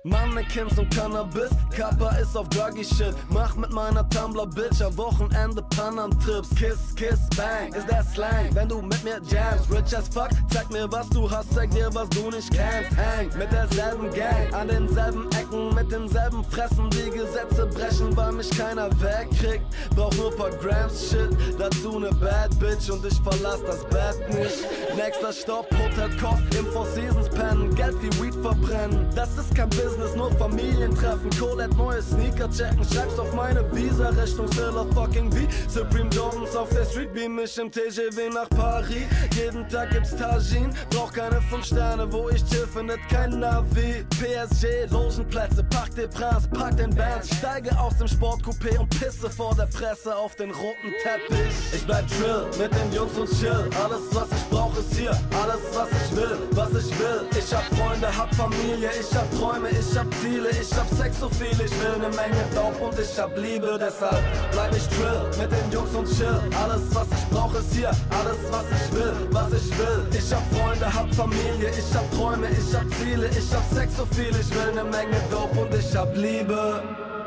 Mannequins und Cannabis, Kappa ist auf Druggy Shit. Mach mit meiner Tumblr-Bitch am Wochenende anderen Trips. Kiss, Kiss, Bang, ist der Slang, wenn du mit mir jamst. Rich as fuck, zeig mir was du hast, zeig dir was du nicht kennst. Hang mit derselben Gang, an denselben Ecken, mit denselben Fressen. Die Gesetze brechen, weil mich keiner wegkriegt. Brauch nur paar Grams, Shit, dazu ne Bad Bitch und ich verlass das Bett nicht. Nächster Stopp, Hotel Kost, im Four Seasons pennen, Geld wie Weed verbrennen. Das ist kein Business, nur Familientreffen. Colette, neue Sneaker checken, schreib's auf meine Visa, Rechnung Seller fucking wie Supreme Jordans auf der Street, beam mich im T G V nach Paris. Jeden Tag gibt's Tagine, brauch keine fünf Sterne, wo ich chill, findet kein Navi. P S G, Logenplätze, Parc des Princes, pack den Bands, steige aus dem Sportcoupé und pisse vor der Presse auf den roten Teppich. Ich bleib trill mit den Jungs und chill, alles was ich brauch ist hier, alles was ich will, was ich will. Ich hab Freunde, hab Familie, ich hab Träume, ich hab Ziele, ich hab Sex so viel, ich will ne Menge Dope und ich hab Liebe, deshalb bleib ich trill mit den Jungs und chill. Alles was ich brauch ist hier, alles was ich will, was ich will. Ich hab Freunde, hab Familie, ich hab Träume, ich hab Ziele, ich hab Sex so viel, ich will ne Menge Dope und ich hab Liebe.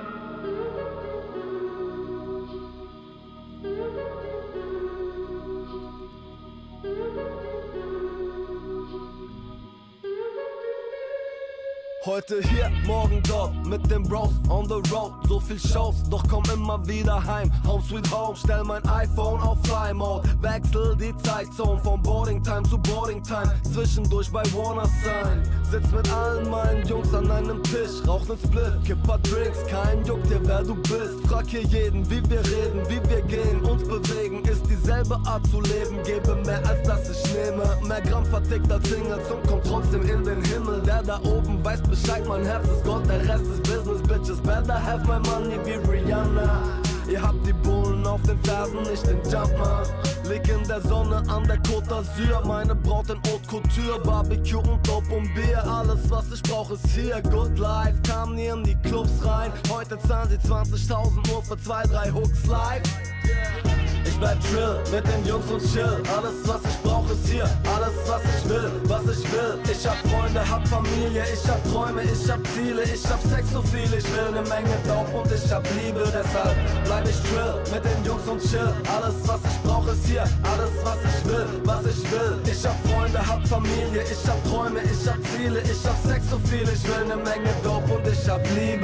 Heute hier, morgen dort, mit den Bros on the road. So viel Shows, doch komm immer wieder heim. Home sweet home, stell mein iPhone auf Fly Mode. Wechsel die Zeitzone von Boarding Time zu Boarding Time. Zwischendurch bei Warner sein. Sitz mit allen meinen Jungs an einem Tisch. Rauch nen Split, kipp paar Drinks. Kein juckt dir, wer du bist. Frag hier jeden, wie wir reden, wie wir gehen. Uns bewegen, ist dieselbe Art zu leben. Gebe mehr als das ich nehme. Mehr Gramm vertickt als Singles und kommt trotzdem in den Himmel. Der da oben weiß Bescheid, mein Herz ist Gott, der Rest ist Business, Bitches better have my money wie Rihanna. Ihr habt die Bullen auf den Fersen, nicht den Jumper. Lieg in der Sonne an der Côte d'Azur, meine Braut in Haute Couture, Barbecue und Dope und Bier. Alles was ich brauch ist hier, Good Life, kam nie in die Clubs rein. Heute zahlen sie zwanzigtausend nur für zwei, drei Hooks live. Ich bleib trill mit den Jungs und chill. Alles was ich brauch ist hier, alles was ich will, was ich will. Ich hab Freunde, hab Familie, ich hab Träume, ich hab Ziele, ich hab Sex so viel, ich will ne Menge Dope und ich hab Liebe. Deshalb bleib ich trill mit den Jungs und chill. Alles was ich brauch ist hier, alles was ich will, was ich will. Ich hab Freunde, hab Familie, ich hab Träume, ich hab Ziele, ich hab Sex so viel, ich will ne Menge Dope und ich hab Liebe.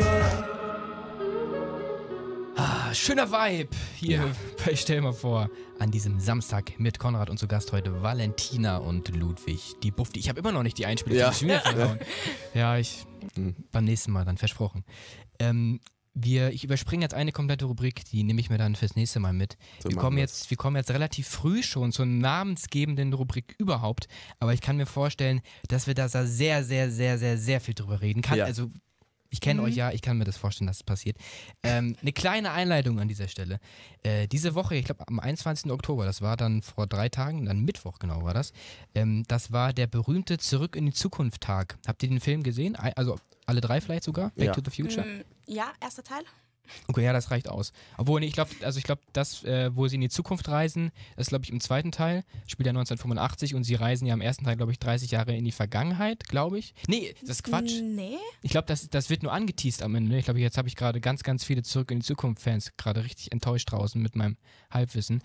Ah, schöner Vibe hier bei Stell mal vor an diesem Samstag mit Konrad und zu Gast heute Valentina und Ludwig, die Bufti. Ich habe immer noch nicht die Einspielung, Ja. ich schon wieder verhauen. Ja, ich Mhm. beim nächsten Mal dann versprochen. Ähm, wir, ich überspringe jetzt eine komplette Rubrik, die nehme ich mir dann fürs nächste Mal mit. So wir, machen kommen wir's. jetzt, wir kommen jetzt relativ früh schon zur namensgebenden Rubrik überhaupt, aber ich kann mir vorstellen, dass wir da sehr, sehr, sehr, sehr, sehr viel drüber reden kann. Ja. Also ich kenne euch ja, ich kann mir das vorstellen, dass es passiert. Ähm, eine kleine Einleitung an dieser Stelle. Äh, diese Woche, ich glaube am einundzwanzigsten Oktober, das war dann vor drei Tagen, dann Mittwoch genau war das, ähm, das war der berühmte Zurück in die Zukunft Tag. Habt ihr den Film gesehen? Ei- Also alle drei vielleicht sogar? Back Ja. to the Future? Mm, ja, erster Teil. Okay, ja, das reicht aus. Obwohl, nee, ich glaube, also ich glaube, das, äh, wo sie in die Zukunft reisen, ist, glaube ich, im zweiten Teil, spielt ja neunzehnhundertfünfundachtzig und sie reisen ja im ersten Teil, glaube ich, dreißig Jahre in die Vergangenheit, glaube ich. Nee, das ist Quatsch. Nee. Ich glaube, das, das wird nur angeteased am Ende. Ich glaube, jetzt habe ich gerade ganz, ganz viele Zurück in die Zukunft-Fans gerade richtig enttäuscht draußen mit meinem Halbwissen.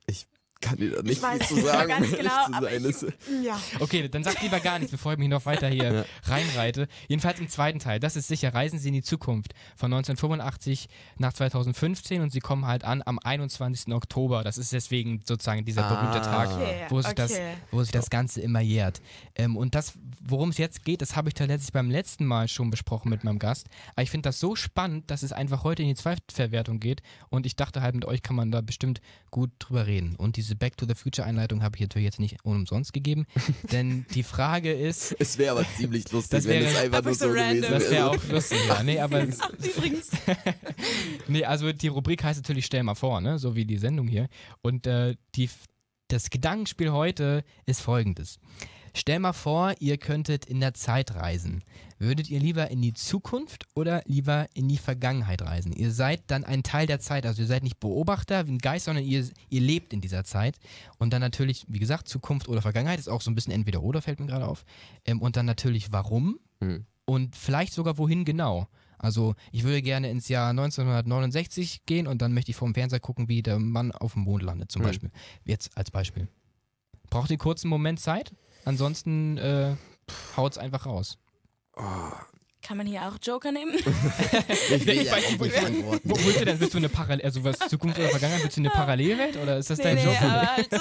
Kann dir da nicht Ich weiß viel zu nicht mehr sagen, ganz um ehrlich genau, zu aber sein. ich- Das- Ja. Okay, dann sag lieber gar nichts, bevor ich mich noch weiter hier Ja. reinreite. Jedenfalls im zweiten Teil, das ist sicher, reisen sie in die Zukunft von neunzehnhundertfünfundachtzig nach zweitausendfünfzehn und sie kommen halt an am einundzwanzigsten Oktober. Das ist deswegen sozusagen dieser berühmte Ah. Tag, Okay, wo sich, das, okay. wo sich das Ganze immer jährt. Ähm, und das, worum es jetzt geht, das habe ich tatsächlich beim letzten Mal schon besprochen mit meinem Gast. Aber ich finde das so spannend, dass es einfach heute in die Zweitverwertung geht und ich dachte halt, mit euch kann man da bestimmt gut drüber reden. Und diese Back to the Future Einleitung habe ich natürlich jetzt nicht umsonst gegeben, denn die Frage ist, Es wäre aber ziemlich lustig, Das wenn wäre es einfach nur einfach so so gewesen random. das wäre. wäre auch lustig, ja. Nee, aber Ach, übrigens. nee, also die Rubrik heißt natürlich Stell mal vor, ne? So wie die Sendung hier. Und äh, die, das Gedankenspiel heute ist folgendes. Stell mal vor, ihr könntet in der Zeit reisen. Würdet ihr lieber in die Zukunft oder lieber in die Vergangenheit reisen? Ihr seid dann ein Teil der Zeit, also ihr seid nicht Beobachter wie ein Geist, sondern ihr, ihr lebt in dieser Zeit. Und dann natürlich, wie gesagt, Zukunft oder Vergangenheit ist auch so ein bisschen entweder oder, fällt mir gerade auf. Ähm, und dann natürlich warum Hm. und vielleicht sogar wohin genau. Also ich würde gerne ins Jahr neunzehnhundertneunundsechzig gehen und dann möchte ich vor dem Fernseher gucken, wie der Mann auf dem Mond landet, zum Mhm. Beispiel. Jetzt als Beispiel. Braucht ihr kurz einen Moment Zeit? Ansonsten äh, haut's einfach raus. Kann man hier auch Joker nehmen? Ich will Ich ja weiß auch nicht, nicht antworten. Wo willst du denn? Willst du eine Parallel, also was Zukunft oder Vergangenheit, willst du eine Parallelwelt oder ist das nee, dein nee, Job? aber halt so.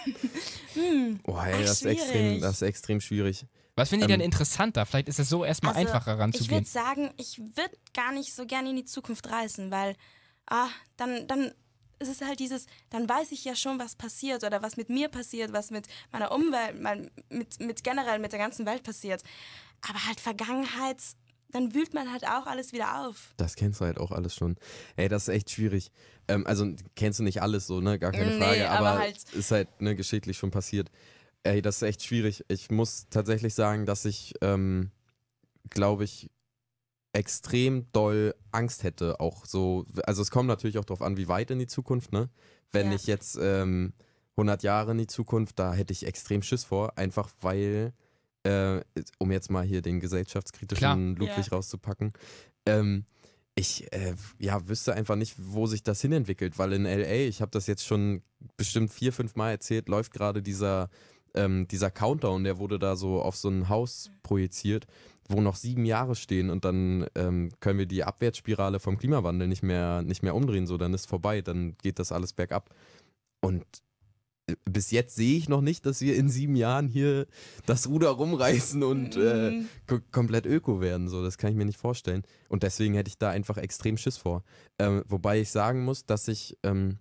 hm. Oh, ey, Ach, das, ist extrem, schwierig. das ist extrem schwierig. Was findet ihr denn Ähm, interessanter? Vielleicht ist es so erstmal Also, einfacher Ich ranzugehen. würde sagen, ich würde gar nicht so gerne in die Zukunft reisen, weil ah, dann, dann ist es halt dieses, dann weiß ich ja schon, was passiert oder was mit mir passiert, was mit meiner Umwelt, mein, mit, mit generell mit der ganzen Welt passiert. Aber halt Vergangenheit, dann wühlt man halt auch alles wieder auf. Das kennst du halt auch alles schon. Ey, das ist echt schwierig. Ähm, also kennst du nicht alles so, ne? Gar keine Nee, Frage, aber, aber halt- ist halt ne, geschichtlich schon passiert. Ey, das ist echt schwierig. Ich muss tatsächlich sagen, dass ich, ähm, glaube ich, extrem doll Angst hätte, auch so, also es kommt natürlich auch darauf an, wie weit in die Zukunft, ne? Wenn Ja. ich jetzt ähm, hundert Jahre in die Zukunft, da hätte ich extrem Schiss vor, einfach weil, äh, um jetzt mal hier den gesellschaftskritischen Klar. Ludwig Ja. rauszupacken, ähm, ich äh, ja, wüsste einfach nicht, wo sich das hinentwickelt, weil in L A, ich habe das jetzt schon bestimmt vier, fünf Mal erzählt, läuft gerade dieser, ähm, dieser Countdown, der wurde da so auf so ein Haus projiziert, wo noch sieben Jahre stehen und dann ähm, können wir die Abwärtsspirale vom Klimawandel nicht mehr, nicht mehr umdrehen, so dann ist vorbei, dann geht das alles bergab. Und äh, bis jetzt sehe ich noch nicht, dass wir in sieben Jahren hier das Ruder rumreißen und äh, Mhm. ko komplett öko werden, so, das kann ich mir nicht vorstellen. Und deswegen hätte ich da einfach extrem Schiss vor. Ähm, wobei ich sagen muss, dass ich, ähm,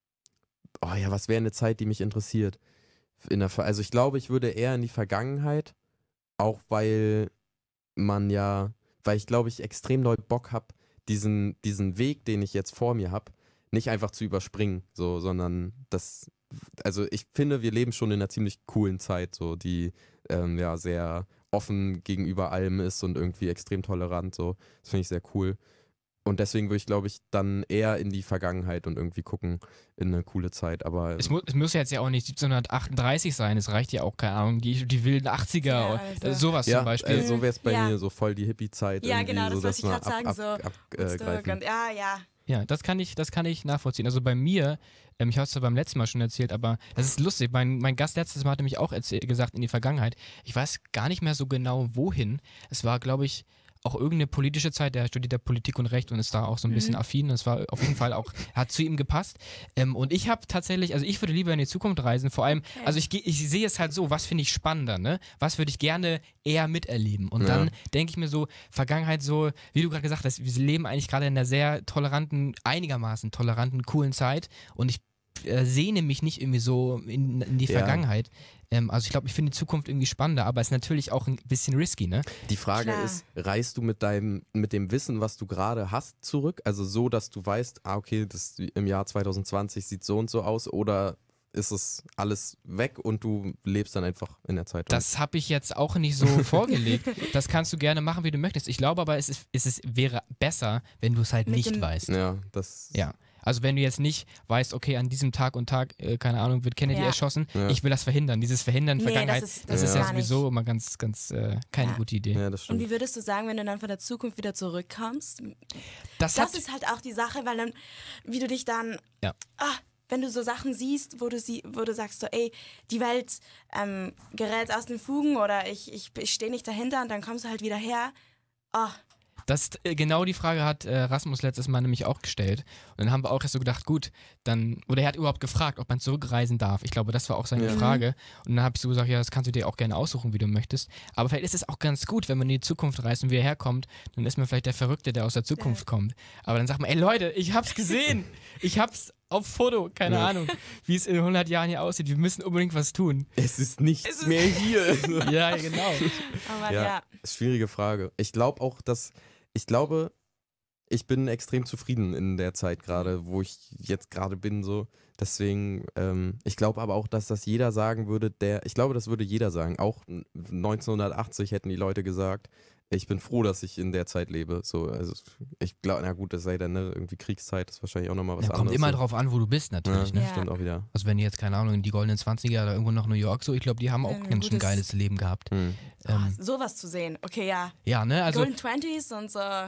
oh ja, was wäre eine Zeit, die mich interessiert? In der, Ver- also ich glaube, ich würde eher in die Vergangenheit, auch weil man ja, weil ich glaube, ich extrem doll Bock habe, diesen, diesen Weg, den ich jetzt vor mir habe, nicht einfach zu überspringen, so, sondern das, also ich finde, wir leben schon in einer ziemlich coolen Zeit, so, die ähm, ja sehr offen gegenüber allem ist und irgendwie extrem tolerant, so, das finde ich sehr cool. Und deswegen würde ich, glaube ich, dann eher in die Vergangenheit und irgendwie gucken in eine coole Zeit. Aber Es, mu es muss jetzt ja auch nicht siebzehnhundertachtunddreißig sein, es reicht ja auch, keine Ahnung, die, die wilden achtziger, Ja, oder also- äh, sowas ja, zum Beispiel. äh, so wäre es bei Ja. mir so voll die Hippie-Zeit. Ja, irgendwie, genau, das so, wollte ich wir grad sagen, ab, so ab, ab, äh, Woodstock greifen. und ja, ja. Ja, das kann ich, das kann ich nachvollziehen. Also bei mir, ähm, ich habe es ja beim letzten Mal schon erzählt, aber das ist lustig. Mein, mein Gast letztes Mal hatte mich auch erzähl- gesagt in die Vergangenheit. Ich weiß gar nicht mehr so genau wohin. Es war, glaube ich, auch irgendeine politische Zeit. Der studiert ja Politik und Recht und ist da auch so ein bisschen affin. Das war auf jeden Fall auch, hat zu ihm gepasst. Ähm, und ich habe tatsächlich, also ich würde lieber in die Zukunft reisen. Vor allem, Okay. also ich, geh- ich sehe es halt so, was finde ich spannender, ne? Was würde ich gerne eher miterleben? Und Ja. dann denke ich mir so, Vergangenheit so, wie du gerade gesagt hast, wir leben eigentlich gerade in einer sehr toleranten, einigermaßen toleranten, coolen Zeit und ich äh, sehne mich nicht irgendwie so in, in die Ja. Vergangenheit. Ähm, also ich glaube, ich finde die Zukunft irgendwie spannender, aber es ist natürlich auch ein bisschen risky, ne? Die Frage Klar. ist, reist du mit deinem, mit dem Wissen, was du gerade hast, zurück? Also so, dass du weißt, ah, okay, das im Jahr zwanzig zwanzig sieht so und so aus, oder ist es alles weg und du lebst dann einfach in der Zeit? Das habe ich jetzt auch nicht so vorgelegt. Das kannst du gerne machen, wie du möchtest. Ich glaube aber, es, ist, es ist, wäre besser, wenn du es halt Mit nicht dem- weißt. Ja, das. Ja. Also wenn du jetzt nicht weißt, okay, an diesem Tag und Tag, äh, keine Ahnung, wird Kennedy Ja. erschossen, Ja. ich will das verhindern. Dieses Verhindern, Nee, Vergangenheit, das ist- das das ist ist ja gar sowieso immer ganz, ganz äh, keine Ja. gute Idee. Ja, das Und stimmt. wie würdest du sagen, wenn du dann von der Zukunft wieder zurückkommst? Das, Das hat, ist halt auch die Sache, weil dann, wie du dich dann, Ja. ah, wenn du so Sachen siehst, wo du sie, wo du sagst so, ey, die Welt ähm, gerät aus den Fugen oder ich, ich, ich stehe nicht dahinter und dann kommst du halt wieder her. Oh, das äh, genau die Frage hat äh, Rasmus letztes Mal nämlich auch gestellt. Und dann haben wir auch erst so gedacht, gut, dann, oder er hat überhaupt gefragt, ob man zurückreisen darf. Ich glaube, das war auch seine Ja. Frage. Und dann habe ich so gesagt, ja, das kannst du dir auch gerne aussuchen, wie du möchtest. Aber vielleicht ist es auch ganz gut, wenn man in die Zukunft reist und wieder herkommt, dann ist man vielleicht der Verrückte, der aus der Zukunft kommt. Aber dann sagt man, ey Leute, ich hab's gesehen. Ich hab's auf Foto, keine Ja. Ahnung, wie es in hundert Jahren hier aussieht. Wir müssen unbedingt was tun. Es ist nichts Es ist- mehr hier. Ja, genau. aber Ja. ja. Schwierige Frage. Ich glaube auch, dass, ich glaube, ich bin extrem zufrieden in der Zeit gerade, wo ich jetzt gerade bin, so. Deswegen, ähm, ich glaube aber auch, dass das jeder sagen würde, der, ich glaube, das würde jeder sagen. Auch neunzehnhundertachtzig hätten die Leute gesagt, ich bin froh, dass ich in der Zeit lebe. So, also ich glaube, na gut, das sei dann ne, irgendwie Kriegszeit, das ist wahrscheinlich auch nochmal was Ja, anderes. kommt immer so. drauf an, wo du bist natürlich, Ja, ne? Ja. stimmt auch wieder. Also wenn du jetzt, keine Ahnung, in die goldenen zwanziger oder irgendwo nach New York so, ich glaube, die haben auch Ein ganz schön gutes- geiles Leben gehabt. Hm. Ähm, Oh, sowas zu sehen. Okay, ja. ja, ne, also Golden Twenties und so.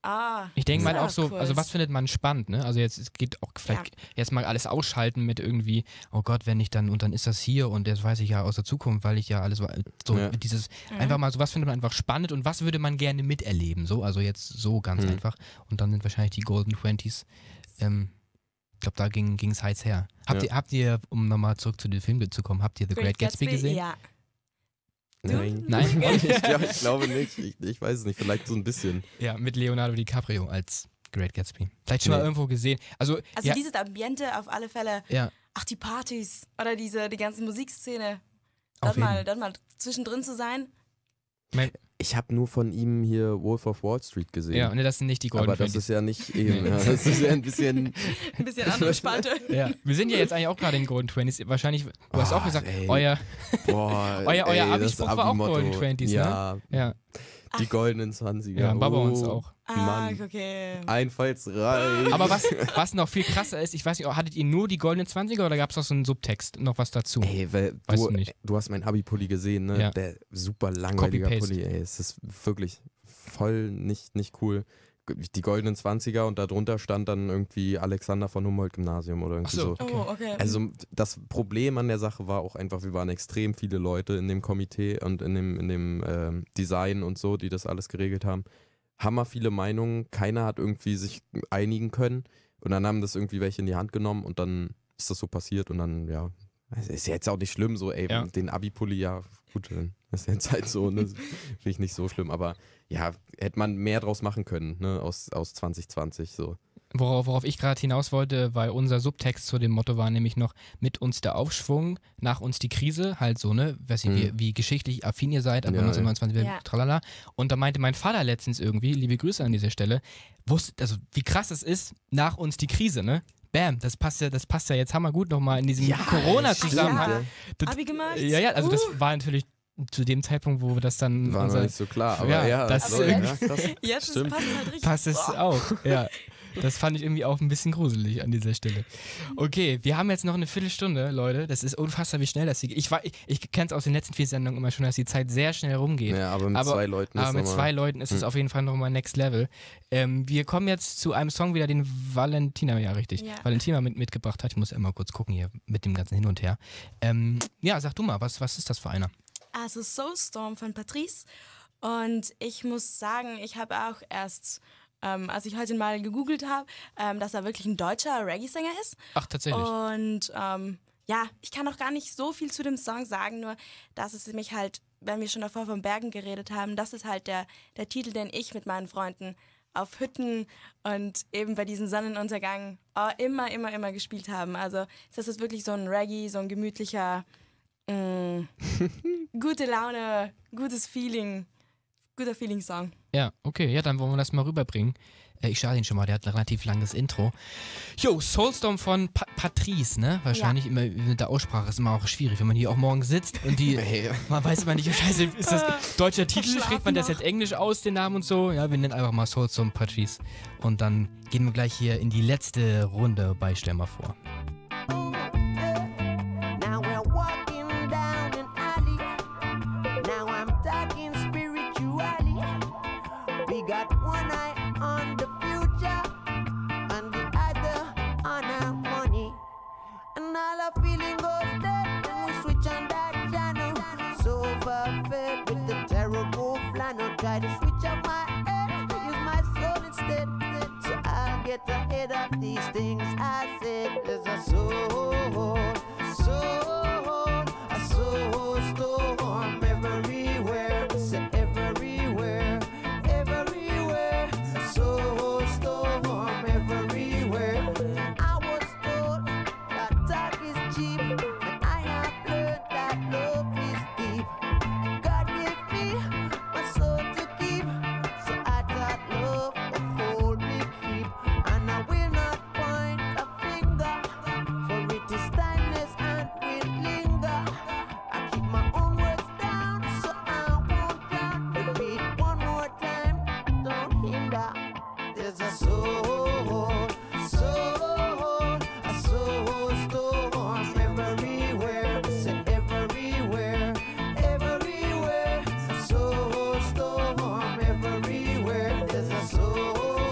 Ah, Ich denke mal das auch ist so, cool. also was findet man spannend, ne? Also jetzt, es geht auch vielleicht jetzt mal alles ausschalten mit irgendwie, oh Gott, wenn ich dann, und dann ist das hier und das weiß ich ja aus der Zukunft, weil ich ja alles so, Ja. dieses, Mhm. einfach mal so, was findet man einfach spannend und was würde man gerne miterleben, so, also jetzt so ganz Mhm. einfach. Und dann sind wahrscheinlich die Golden Twenties, ähm, ich glaube, da ging es heiß her. Habt, Ja. ihr, habt ihr, um nochmal zurück zu dem Film zu kommen, habt ihr The Great, Gatsby gesehen? Ja. Nein. Nein? ich, glaub, ich glaube nicht. Ich, ich weiß es nicht. Vielleicht so ein bisschen. Ja, mit Leonardo DiCaprio als Great Gatsby. Vielleicht schon mal Nee. irgendwo gesehen. Also, Also ja, dieses Ambiente auf alle Fälle. ja, Ach, die Partys oder diese, die ganze Musikszene. auf Dann mal, jeden. dann mal zwischendrin zu sein. Mein, Ich habe nur von ihm hier Wolf of Wall Street gesehen. ja, ne, das sind nicht die Golden aber das Twenties. ist ja nicht eben. Nee. Ja, das ist ja ein bisschen. Ein bisschen andere Spalte. Ja, wir sind ja jetzt eigentlich auch gerade in Golden Twenties. Wahrscheinlich, du hast auch Ah, gesagt, ey. euer, Boah, Euer- euer ey, das Abi-Spruch war auch Abi-Motto. Golden Twenties, ne? Ja, ja, die goldenen Zwanziger. ja, Baba oh, uns auch. Ah, Mann. okay. Einfallsreich. Aber was, was noch viel krasser ist, ich weiß nicht, hattet ihr nur die Goldenen Zwanziger oder gab es auch so einen Subtext, noch was dazu? Ey, weil Weißt du, du nicht. du hast meinen Abi-Pulli gesehen, ne? Ja. Der super langweiliger Copy-paste. Pulli, ey. Es ist wirklich voll nicht, nicht cool. Die goldenen Zwanziger und darunter stand dann irgendwie Alexander von Humboldt Gymnasium oder irgendwie Ach so. so. Okay. Oh, okay. Also das Problem an der Sache war auch einfach, wir waren extrem viele Leute in dem Komitee und in dem, in dem ähm, Design und so, die das alles geregelt haben. Hammer viele Meinungen, keiner hat irgendwie sich einigen können und dann haben das irgendwie welche in die Hand genommen und dann ist das so passiert und dann, ja, es ist jetzt auch nicht schlimm, so, ey, Ja. den Abi-Pulli, ja, gut, dann ist jetzt halt so, ne, finde ich nicht so schlimm, aber ja, hätte man mehr draus machen können, ne, aus, aus zwanzig zwanzig, so. Worauf, worauf ich gerade hinaus wollte, weil unser Subtext zu dem Motto war nämlich noch mit uns der Aufschwung, nach uns die Krise, halt so, ne, weiß ich, Mhm. wie, wie geschichtlich affin ihr seid, ab Ja, neunzehnhundertneunundzwanzig, ja. tralala. Und da meinte mein Vater letztens irgendwie, liebe Grüße an dieser Stelle, wusste, also wie krass es ist, nach uns die Krise, ne? Bam, das passt ja, das passt ja jetzt hammergut nochmal in diesem Corona-Zusammenhang. Ja. Das- Abi gemacht? Ja, ja, also das Uh. war natürlich zu dem Zeitpunkt, wo wir das dann War noch unser, nicht so klar, aber Ja, ja, das so, ist ja, irgendwie- krass. Jetzt Stimmt. passt es halt richtig. passt es Boah. auch. Ja, das fand ich irgendwie auch ein bisschen gruselig an dieser Stelle. Okay, wir haben jetzt noch eine Viertelstunde, Leute. Das ist unfassbar, wie schnell das hier geht. Ich, war- ich, ich kenne es aus den letzten vier Sendungen immer schon, dass die Zeit sehr schnell rumgeht. Ja, aber mit Aber- zwei Leuten ist Aber mit nochmal- zwei Leuten ist es Hm. auf jeden Fall nochmal Next Level. Ähm, wir kommen jetzt zu einem Song wieder, den Valentina, ja richtig, Ja. Valentina mit, mitgebracht hat. Ich muss einmal kurz gucken hier mit dem ganzen Hin und Her. Ähm, ja, sag du mal, was, was ist das für einer? Also Soulstorm von Patrice. Und ich muss sagen, ich habe auch erst, ähm, als ich heute mal gegoogelt habe, ähm, dass er wirklich ein deutscher Reggae-Sänger ist. Ach, tatsächlich. Und ähm, ja, ich kann auch gar nicht so viel zu dem Song sagen, nur dass es mich halt, wenn wir schon davor von Bergen geredet haben, das ist halt der, der Titel, den ich mit meinen Freunden auf Hütten und eben bei diesem Sonnenuntergang oh, immer, immer, immer gespielt haben. Also das ist wirklich so ein Reggae, so ein gemütlicher, mh, gute Laune, gutes Feeling, guter Feeling-Song. Ja, okay, ja, dann wollen wir das mal rüberbringen. Äh, ich starte ihn schon mal, der hat ein relativ langes Intro. Jo, Soulstorm von pa Patrice, ne? Wahrscheinlich immer mit der Aussprache ist immer auch schwierig, wenn man hier auch morgen sitzt und die, Hey. man weiß immer nicht, scheiße, ist das deutscher Titel, Verschlafen spricht man das noch. jetzt Englisch aus, den Namen und so? Ja, wir nennen einfach mal Soulstorm Patrice. Und dann gehen wir gleich hier in die letzte Runde bei Stell mal vor. Now we're walking down an alley. Now I'm talking spiritually. We got one eye on the future and the other on our money. And all our feeling goes dead when we switch on that channel. So perfect with the terrible flannel. Try to switch up my head, use my soul instead. So I'll get ahead of these things I said. There's a soul, soul, a soul storm everywhere. Say everywhere, everywhere. A soul storm everywhere. I was told that talk is cheap, and I have learned that love is deep. God gave me my soul to keep, so I thought love would hold me keep. And I will not point a finger, for it is timeless and will linger. I keep my own words down, so I won't drown. Repeat one more time, don't hinder. There's a soul, soul, a soul storm everywhere. Say everywhere, everywhere. A soul storm everywhere. There's a soul,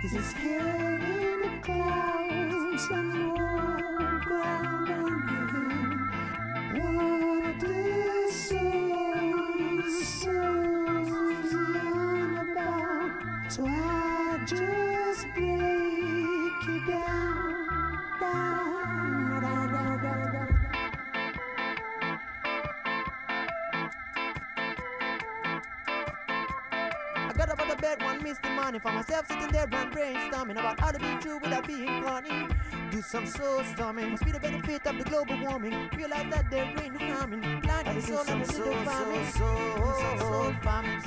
Is his head in the clouds and no ground under him? What is so, so young about? So I just break you down, down, down, down, down, down. I got up out of bed one misty morning, for myself sitting there and brainstorming about how to be true without being corny. Do some soul storming, must be the benefit of the global warming. Realize that there ain't no harming. Blind the soul and the little farming. Do some soul farming.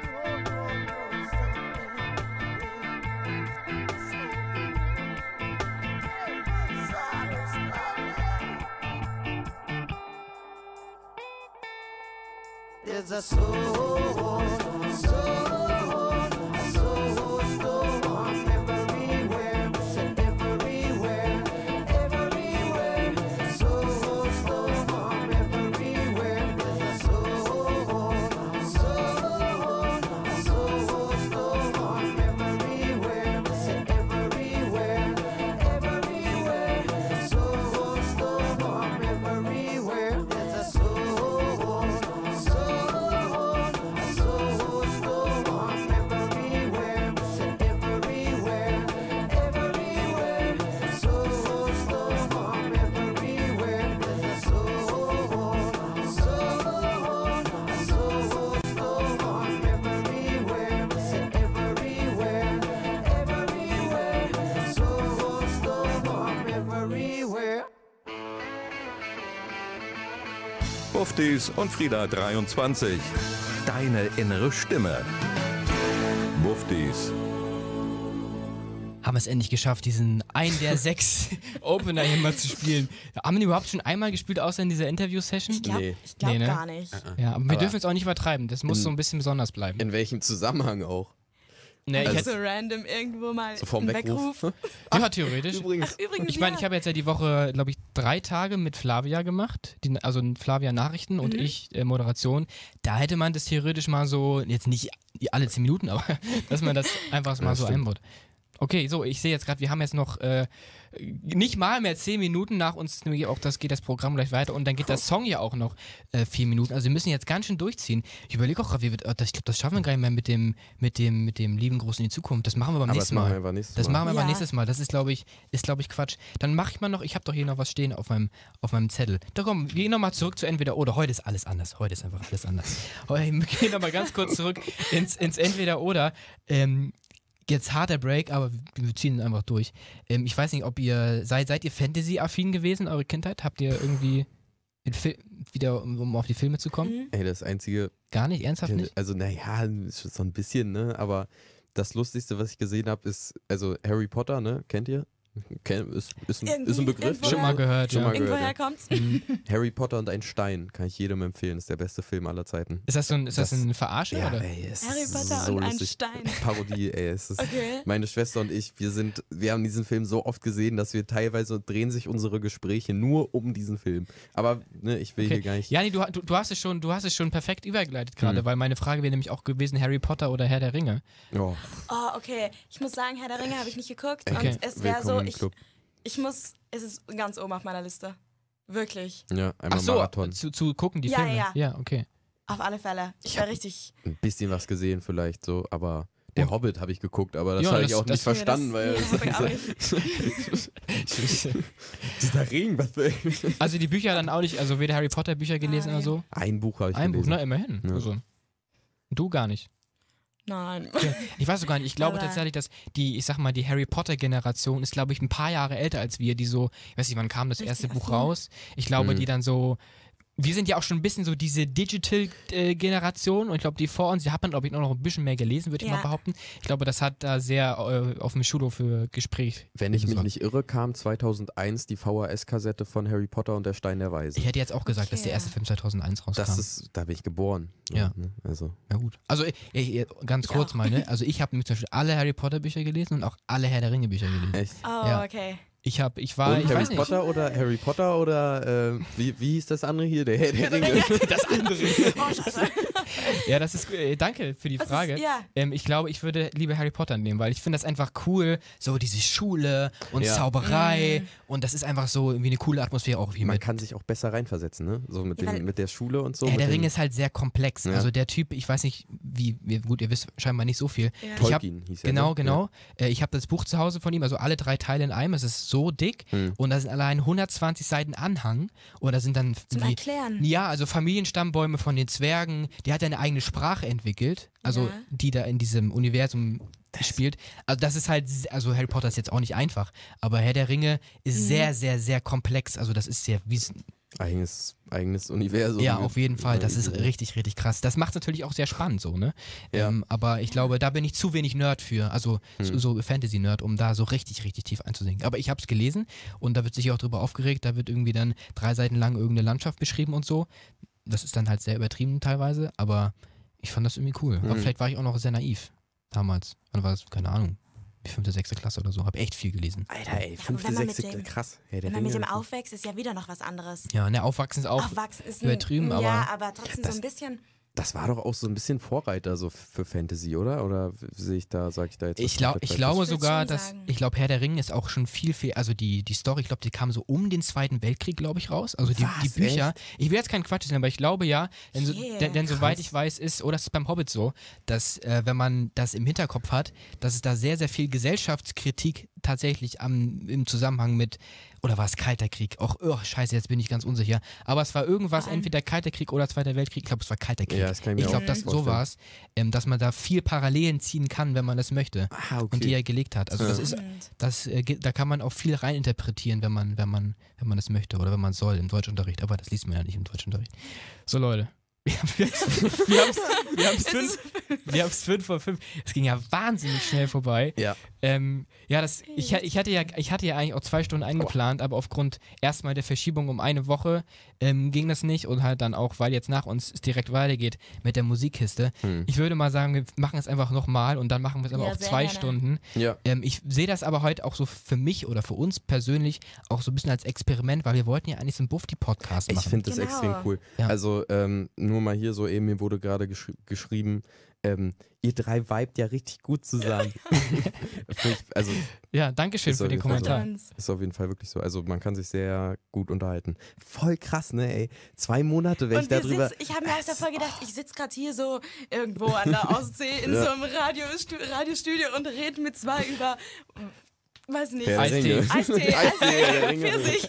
There's a soul, soul, soul, soul storm everywhere, said everywhere, everywhere. Soul storm everywhere. There's a soul, soul, soul storm everywhere, said everywhere, everywhere. Soul storm everywhere. There's a soul, soul. Muftis und Frieda dreiundzwanzig. Deine innere Stimme. Muftis. Haben es endlich geschafft, diesen einen der sechs Opener hier mal zu spielen. Haben wir überhaupt schon einmal gespielt, außer in dieser Interview-Session? Ich glaube Nee. glaub Nee, ne? gar nicht. Ja, aber wir Aber dürfen es auch nicht übertreiben. Das muss in- so ein bisschen besonders bleiben. In welchem Zusammenhang auch? Nee, ich Also hätte, so random irgendwo mal So vorm einen Weckruf. Weckruf. ja, theoretisch. Übrigens. Übrigens, Ich meine, ich ja. habe jetzt ja die Woche, glaube ich, drei Tage mit Flavia gemacht, die, also Flavia Nachrichten und Mhm. ich äh, Moderation. Da hätte man das theoretisch mal so, jetzt nicht alle zehn Minuten, aber dass man das einfach mal Ja, so stimmt. einbaut. Okay, so, ich sehe jetzt gerade, wir haben jetzt noch äh, nicht mal mehr zehn Minuten nach uns, nämlich auch das geht das Programm gleich weiter und dann geht der Song ja auch noch äh, vier Minuten. Also wir müssen jetzt ganz schön durchziehen. Ich überlege auch gerade, wie wir, oh, das, ich glaube, das schaffen wir gar nicht mehr mit dem, mit dem, mit dem lieben Großen in die Zukunft. Das machen wir beim Aber das nächsten machen Mal. wir einfach nächstes Das Mal. machen wir aber Ja. nächstes Mal. Das ist, glaube ich, ist, glaube ich, Quatsch. Dann mache ich mal noch, ich habe doch hier noch was stehen auf meinem, auf meinem Zettel. Da komm, wir gehen nochmal zurück zu entweder oder. Heute ist alles anders. Heute ist einfach alles anders. Heute, wir gehen nochmal ganz kurz zurück ins, ins entweder oder. Ähm, Jetzt harter Break, aber wir ziehen ihn einfach durch. Ähm, ich weiß nicht, ob ihr, seid, seid ihr Fantasy-affin gewesen, eure Kindheit? Habt ihr irgendwie in Fil- wieder, um, um auf die Filme zu kommen? Mhm. Ey, das einzige, Gar nicht? Ernsthaft nicht? also naja, so ein bisschen, ne, aber das Lustigste, was ich gesehen habe, ist, also Harry Potter, ne, kennt ihr? Ken, ist, ist, ein, Irgendwie, ist ein Begriff. irgendwoher. Schon mal gehört, Schon ja. mal gehört, Irgendwoher ja. kommt's? Mhm. Harry Potter und ein Stein, kann ich jedem empfehlen, ist der beste Film aller Zeiten. Ist das so ein, ist das Das- eine Verarsche, Ja, oder? ey, es Harry ist Potter so und ein lustig. Stein. Parodie, ey, es ist, Okay. meine Schwester und ich, wir sind, wir haben diesen Film so oft gesehen, dass wir teilweise drehen sich unsere Gespräche nur um diesen Film. Aber ne, ich will Okay. hier gar nicht. Ja, nee, du, du, du, hast es schon, du hast es schon perfekt übergeleitet gerade, Mhm. weil meine Frage wäre nämlich auch gewesen, Harry Potter oder Herr der Ringe. Oh, Oh, okay. Ich muss sagen, Herr der Ringe habe ich nicht geguckt. Okay. Und es wäre willkommen so, im ich, Club. ich muss, es ist ganz oben auf meiner Liste. Wirklich. Ja, einmal Ach so, Marathon. zu, zu gucken, die Ja, Filme. ja. Ja, okay. Auf alle Fälle. Ich wäre richtig. Ein bisschen was gesehen vielleicht so, aber der Oh. Hobbit habe ich geguckt, aber das Ja, habe das- ich auch das- nicht verstanden, weil Ja, hab ich auch nicht. dieser Regen, was will Also die Bücher dann auch nicht, also weder Harry Potter Bücher gelesen Nein. oder so? Ein Buch habe ich Ein Buch, gelesen. ne, immerhin. Ja. Also. Du gar nicht. Nein. Okay. Ich weiß sogar nicht, ich glaube Aber- tatsächlich, dass die, ich sag mal, die Harry Potter Generation ist, glaube ich, ein paar Jahre älter als wir, die so, ich weiß nicht, wann kam das erste Richtig Buch affin. raus? Ich glaube, Mhm. die dann so, wir sind ja auch schon ein bisschen so diese Digital-Generation und ich glaube, die vor uns, die hat man, glaube ich, noch ein bisschen mehr gelesen, würde ich Ja. mal behaupten. Ich glaube, das hat da sehr äh, auf dem Schulhof für Gespräch. Wenn ich mich gesorgt. nicht irre, kam zweitausendeins die V H S-Kassette von Harry Potter und der Stein der Weisen. Ich hätte jetzt auch gesagt, dass der Okay. erste Film zweitausendeins rauskam. Das ist, da bin ich geboren. Ja. ne, Also, Ja gut. Also ich, ich, ganz Ich kurz auch. mal, ne? Also ich habe nämlich zum Beispiel alle Harry Potter Bücher gelesen und auch alle Herr der Ringe Bücher gelesen. echt. Oh, Ja. okay. Ich habe, ich war, Und ich Harry weiß nicht. Potter oder Harry Potter oder äh, wie, wie hieß das andere hier? Der Herr der Ringe. Das andere. Oh, scheiße. Ja, das ist, äh, danke für die Was ist- Frage. ja. ähm, ich glaube, ich würde lieber Harry Potter nehmen, weil ich finde das einfach cool, so diese Schule und Ja. Zauberei Mhm. und das ist einfach so irgendwie eine coole Atmosphäre auch wie Man mit. kann sich auch besser reinversetzen, ne? So mit, Ja, weil- dem, mit der Schule und so. Herr mit der dem Ringe ist halt sehr komplex. Ja. Also der Typ, ich weiß nicht, wie, wie gut, ihr wisst scheinbar nicht so viel. Ja. Ich hab, Tolkien hieß er. genau, ne? genau. Äh, Ich habe das Buch zu Hause von ihm, also alle drei Teile in einem. Es ist so dick Hm. und da sind allein hundertzwanzig Seiten Anhang und da sind dann Zum die, Erklären. ja, also Familienstammbäume von den Zwergen. Die hat ja eine eigene Sprache entwickelt, also Ja. die da in diesem Universum spielt. Also das ist halt, se- also Harry Potter ist jetzt auch nicht einfach, aber Herr der Ringe ist Mhm. sehr, sehr, sehr komplex. Also das ist sehr, wie es Eigenes, eigenes Universum. ja, auf jeden Fall. Das ist Irgendwie. richtig, richtig krass. Das macht es natürlich auch sehr spannend so, ne? Ja. Ähm, aber ich glaube, da bin ich zu wenig Nerd für. Also so, Hm. so Fantasy-Nerd, um da so richtig, richtig tief einzusinken. Aber ich habe es gelesen und da wird sich auch drüber aufgeregt. Da wird irgendwie dann drei Seiten lang irgendeine Landschaft beschrieben und so. Das ist dann halt sehr übertrieben teilweise, aber ich fand das irgendwie cool. Aber Hm. vielleicht war ich auch noch sehr naiv damals. Wann war das? Keine Ahnung. Die fünfte, sechste Klasse oder so. Habe echt viel gelesen. Alter, ey, fünfte, wenn man mit sechste, dem- krass. Herr der Wenn man mit Ringe. dem aufwächst, ist ja wieder noch was anderes. Ja, ne, Aufwachsen ist auch. Aufwachsen ist übertrieben, ein, aber- Ja, aber trotzdem Das- so ein bisschen. Das war doch auch so ein bisschen Vorreiter so für Fantasy, oder? Oder sehe ich da, sage ich da jetzt was Ich, glaub, komplett ich Falsches? glaube Ich würd sogar, schon dass, sagen. ich glaube, Herr der Ringe ist auch schon viel, viel, also die, die Story, ich glaube, die kam so um den Zweiten Weltkrieg, glaube ich, raus. Also die, Was, die Bücher. Ich will jetzt keinen Quatsch sagen, aber ich glaube ja, denn, so, Yeah, denn, denn soweit krass. ich weiß, ist, oder das ist beim Hobbit so, dass äh, wenn man das im Hinterkopf hat, dass es da sehr, sehr viel Gesellschaftskritik tatsächlich am, im Zusammenhang mit, oder war es Kalter Krieg? Och, oh, scheiße, jetzt bin ich ganz unsicher. Aber es war irgendwas, Vor allem- entweder Kalter Krieg oder Zweiter Weltkrieg. Ich glaube, es war Kalter Krieg. Ja, das kann ich mir ich auch glaube, das so vorstellen. war es, ähm, dass man da viel Parallelen ziehen kann, wenn man das möchte. Ah, okay. Und die er gelegt hat. Also das ist, Spannend. das, äh, ge- da kann man auch viel reininterpretieren, wenn man, wenn man, wenn man das möchte oder wenn man soll im Deutschunterricht. Aber das liest man ja nicht im Deutschunterricht. So Leute, wir haben es wir haben's, wir haben's fünf, wir haben's fünf vor fünf. Es ging ja wahnsinnig schnell vorbei. Ja. Ähm, ja, das, ich, ich, hatte ja, ich hatte ja eigentlich auch zwei Stunden eingeplant, aber aufgrund erstmal der Verschiebung um eine Woche ähm, ging das nicht und halt dann auch, weil jetzt nach uns es direkt weitergeht mit der Musikkiste. Hm. Ich würde mal sagen, wir machen es einfach nochmal und dann machen wir es aber Ja, auch sehr zwei gerne. Stunden. Ja. Ähm, ich sehe das aber heute auch so für mich oder für uns persönlich auch so ein bisschen als Experiment, weil wir wollten ja eigentlich so einen Bufti-Podcast Ich machen. finde das Genau. extrem cool. Ja. Also ähm, nur mal hier so eben, mir wurde gerade geschri geschrieben, ähm, ihr drei vibet ja richtig gut zusammen. Find ich, also Ja, danke schön Ist für auf den jeden Fall so. Kommentar. Uns. ist auf jeden Fall wirklich so. Also man kann sich sehr gut unterhalten. Voll krass, ne, ey. Zwei Monate, wenn ich Und wir darüber... sitz, ich habe mir halt davor gedacht, ich sitze gerade hier so irgendwo an der Ostsee in Ja. so einem Radiostu Radiostudio und rede mit zwei über, weiß nicht, Herr der Eistee. Ringe. Eistee, Eistee, Herr der Eistee, Ringe. Pfirsich.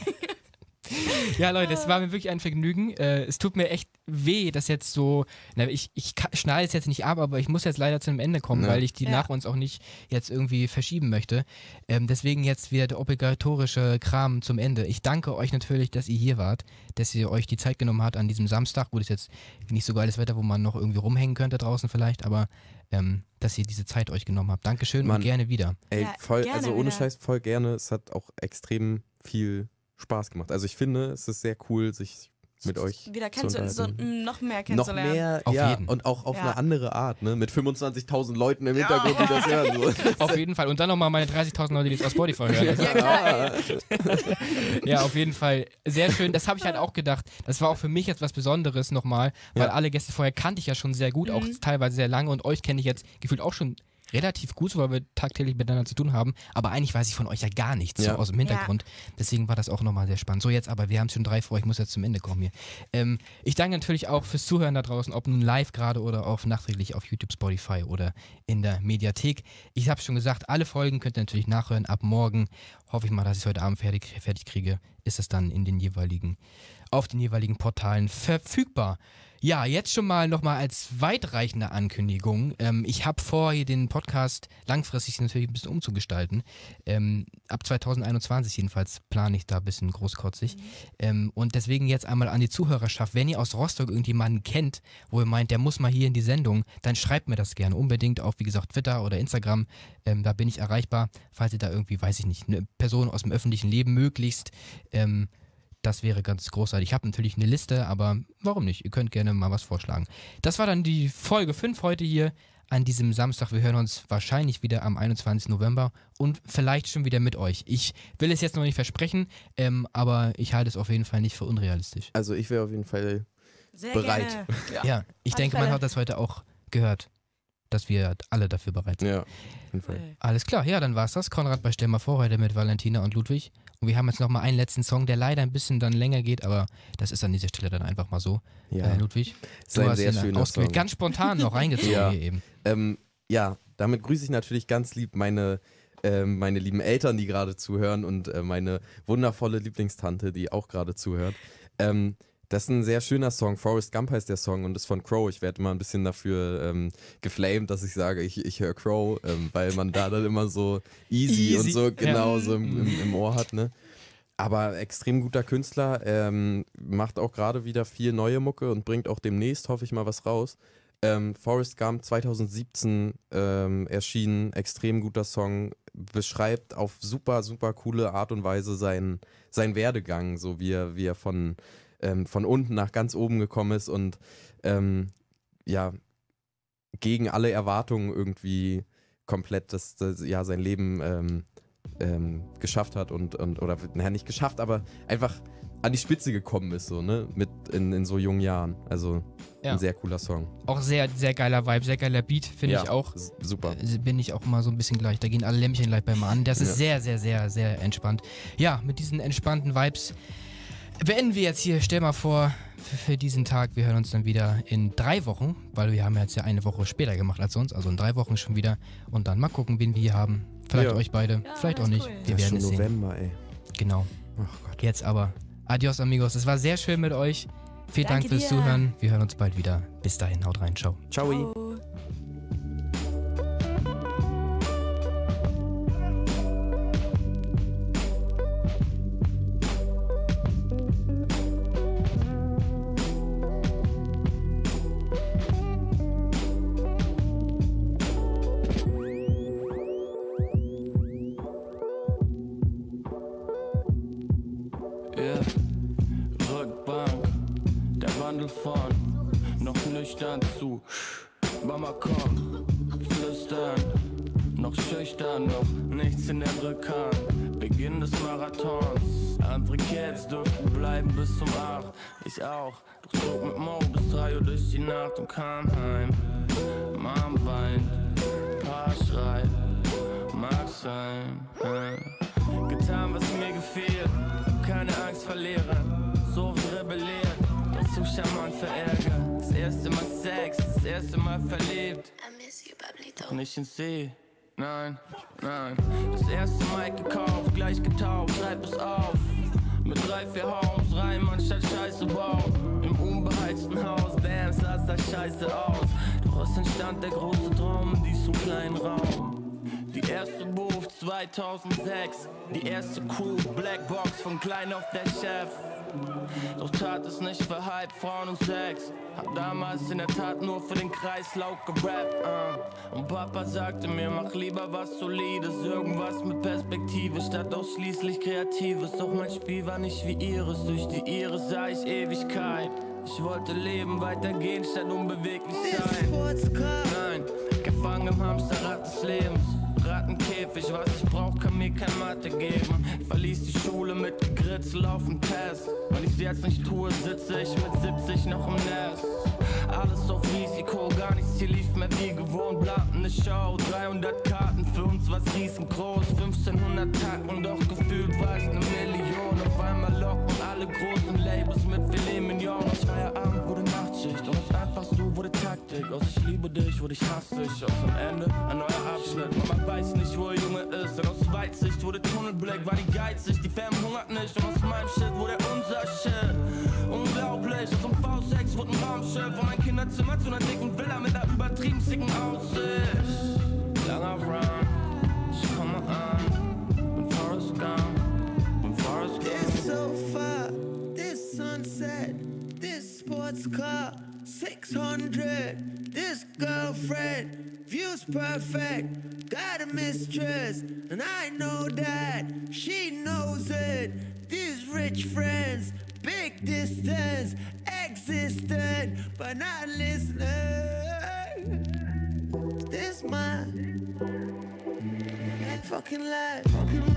Ja, Leute, es war mir wirklich ein Vergnügen. Äh, es tut mir echt weh, dass jetzt so, na, ich, ich ka- schneide es jetzt nicht ab, aber ich muss jetzt leider zu einem Ende kommen, Ja. weil ich die Ja. nach uns auch nicht jetzt irgendwie verschieben möchte. Ähm, deswegen jetzt wieder der obligatorische Kram zum Ende. Ich danke euch natürlich, dass ihr hier wart, dass ihr euch die Zeit genommen habt an diesem Samstag. Gut, ist jetzt nicht so geiles Wetter, wo man noch irgendwie rumhängen könnte draußen vielleicht, aber ähm, dass ihr diese Zeit euch genommen habt. Dankeschön Mann. und gerne wieder. Ey, Ja, voll, gerne also ohne wieder. Scheiß, voll gerne. Es hat auch extrem viel Spaß gemacht. Also ich finde, es ist sehr cool, sich mit euch Wieder zu kennst du so, unterhalten. mm, noch mehr noch kennenzulernen. mehr, Auf ja, jeden. und auch auf Ja. eine andere Art, ne? Mit fünfundzwanzigtausend Leuten im Hintergrund, die das hören. So. Auf jeden Fall. Und dann nochmal meine dreißigtausend Leute, die es auf Spotify hören. Also, Ja, klar. ja, auf jeden Fall. Sehr schön. Das habe ich halt auch gedacht. Das war auch für mich jetzt was Besonderes nochmal, weil Ja. alle Gäste vorher kannte ich ja schon sehr gut, auch Mhm. teilweise sehr lange und euch kenne ich jetzt gefühlt auch schon relativ gut, so weil wir tagtäglich miteinander zu tun haben. Aber eigentlich weiß ich von euch ja gar nichts Ja. so aus dem Hintergrund. Deswegen war das auch nochmal sehr spannend. So, jetzt aber, wir haben schon drei vor, ich muss jetzt zum Ende kommen hier. Ähm, ich danke natürlich auch fürs Zuhören da draußen, ob nun live gerade oder auch nachträglich auf YouTube, Spotify oder in der Mediathek. Ich habe schon gesagt, alle Folgen könnt ihr natürlich nachhören. Ab morgen hoffe ich mal, dass ich es heute Abend fertig, fertig kriege. Ist es dann in den jeweiligen, auf den jeweiligen Portalen verfügbar. Ja, jetzt schon mal nochmal als weitreichende Ankündigung. Ähm, ich habe vor, hier den Podcast langfristig natürlich ein bisschen umzugestalten. Ähm, ab zweitausendeinundzwanzig jedenfalls plane ich da ein bisschen großkotzig. Ähm, und deswegen jetzt einmal an die Zuhörerschaft. Wenn ihr aus Rostock irgendjemanden kennt, wo ihr meint, der muss mal hier in die Sendung, dann schreibt mir das gerne. Unbedingt auf, wie gesagt, Twitter oder Instagram. Ähm, da bin ich erreichbar. Falls ihr da irgendwie, weiß ich nicht, eine Person aus dem öffentlichen Leben möglichst ähm, das wäre ganz großartig. Ich habe natürlich eine Liste, aber warum nicht? Ihr könnt gerne mal was vorschlagen. Das war dann die Folge fünf heute hier. an diesem Samstag. Wir hören uns wahrscheinlich wieder am einundzwanzigsten November und vielleicht schon wieder mit euch. Ich will es jetzt noch nicht versprechen, ähm, aber ich halte es auf jeden Fall nicht für unrealistisch. Also ich wäre auf jeden Fall Sehr bereit. Gerne. Ja, ja ich Auf denke, alle man Fälle. hat das heute auch gehört, dass wir alle dafür bereit sind. Ja, auf jeden Fall. Alles klar, ja, dann war's das. Konrad bei Stell mal vor, heute mit Valentina und Ludwig. Und wir haben jetzt nochmal einen letzten Song, der leider ein bisschen dann länger geht, aber das ist an dieser Stelle dann einfach mal so. Ja, Äh, Ludwig, ist du ein hast sehr ihn schöner ausgewählt, Song. ganz spontan noch reingezogen Ja. hier eben. Ähm, ja, damit grüße ich natürlich ganz lieb meine, ähm, meine lieben Eltern, die gerade zuhören und äh, meine wundervolle Lieblingstante, die auch gerade zuhört. Ähm, das ist ein sehr schöner Song. Forrest Gump heißt der Song und ist von Crow. Ich werde immer ein bisschen dafür ähm, geflamed, dass ich sage, ich, ich höre Crow, ähm, weil man da dann immer so easy, Easy, und so genau ja. so im, im, im Ohr hat, ne? Aber extrem guter Künstler, ähm, macht auch gerade wieder viel neue Mucke und bringt auch demnächst, hoffe ich mal, was raus. Ähm, Forrest Gump zweitausendsiebzehn ähm, erschienen, extrem guter Song, beschreibt auf super, super coole Art und Weise seinen, seinen Werdegang, so wie er, wie er von, ähm, von unten nach ganz oben gekommen ist und ähm, ja, gegen alle Erwartungen irgendwie komplett das, das, ja, sein Leben ähm, ähm, geschafft hat und, und oder naja, nicht geschafft, aber einfach an die Spitze gekommen ist, so, ne, mit in, in so jungen Jahren. Also Ja. ein sehr cooler Song. Auch sehr, sehr geiler Vibe, sehr geiler Beat, finde Ja, ich auch. s- Super. Äh, Bin ich auch mal so ein bisschen gleich. Da gehen alle Lämpchen gleich bei mir an. Das ist Ja. sehr, sehr, sehr, sehr entspannt. Ja, mit diesen entspannten Vibes beenden wir jetzt hier. Stell mal vor, für, für diesen Tag, wir hören uns dann wieder in drei Wochen, weil wir haben jetzt ja eine Woche später gemacht als sonst, also in drei Wochen schon wieder. Und dann mal gucken, wen wir hier haben. Vielleicht Ja. euch beide, Ja, vielleicht das auch ist nicht. cool. Wir Das ist werden es schon sehen. November, ey. Genau. Ach Gott. Jetzt aber. Adios, amigos. Es war sehr schön mit euch. Vielen Danke Dank fürs dir. Zuhören. Wir hören uns bald wieder. Bis dahin, haut rein. Ciao. Ciao. Ciao. Yeah. Rückbank, der Wandel von noch nüchtern zu Mama komm, flüstern, noch schüchtern, noch nichts in der Rückhand. Beginn des Marathons, andere Kids dürften bleiben bis zum acht. Ich auch, doch zog mit Mo bis drei Uhr durch die Nacht und kam heim. Mom weint, Pa schreit, mag sein. Äh. Getan, was mir gefiel, keine Angst verlieren, so oft rebelliert, doch zu charmant verärgert. Das erste Mal Sex, das erste Mal verliebt, doch nicht in sie, nein, nein. Das erste Mal gekauft, gleich getauft, schreib es auf. Mit drei, vier Homes, rein, anstatt Scheiße bauen. Im unbeheizten Haus, damn, sah das scheiße aus. Doch es entstand der große Traum in diesem kleinen Raum. Die erste Move zweitausendsechs, die erste Crew, Blackbox von klein auf der Chef. Doch tat es nicht für Hype, Frauen und Sex. Hab damals in der Tat nur für den Kreis laut gerappt, uh. Und Papa sagte mir, mach lieber was Solides, irgendwas mit Perspektive, statt ausschließlich Kreatives. Doch mein Spiel war nicht wie ihres, durch die Iris sah ich Ewigkeit. Ich wollte leben, weitergehen, statt unbeweglich sein. Nein, gefangen im Hamsterrad des Lebens. Rattenkäfig, was ich brauch, kann mir kein Mathe geben. Verließ die Schule mit Gegritzel auf dem Test. Wenn ich's jetzt nicht tue, sitze ich mit siebzig noch im Nest. Alles auf Risiko, gar nichts hier lief mehr wie gewohnt. Blatende Show, dreihundert Karten, für uns was riesengroß. fünfzehnhundert Tacken, doch gefühlt war es ne Million. Auf einmal locken alle großen Labels mit Filet Mignon. Aus Feierabend wurde Nachtschicht, und aus einfach so wurde Taktik. Aus ich liebe dich wurde ich hasse dich. Aus am Ende ein neuer Abschnitt. Mama weiß nicht, wo der Junge ist. Und aus Weitsicht wurde Tunnelblick, war die geizig. Die Fam hungert nicht, und aus meinem Shit wurde unser Shit. Unglaublich, aus dem V sechs wurde ein Raumschiff. Und mein Kinderzimmer zu einer dicken Villa mit einer übertrieben sicken Aussicht. Langer Run, ich komme an, bin Forrest Gump, bin Forrest Gump. This sofa, this sunset, this sports car, six hundred, this girlfriend, view's perfect, got a mistress, and I know that, she knows it, these rich friends, big distance, existent, but not listening. fucking life. Fucking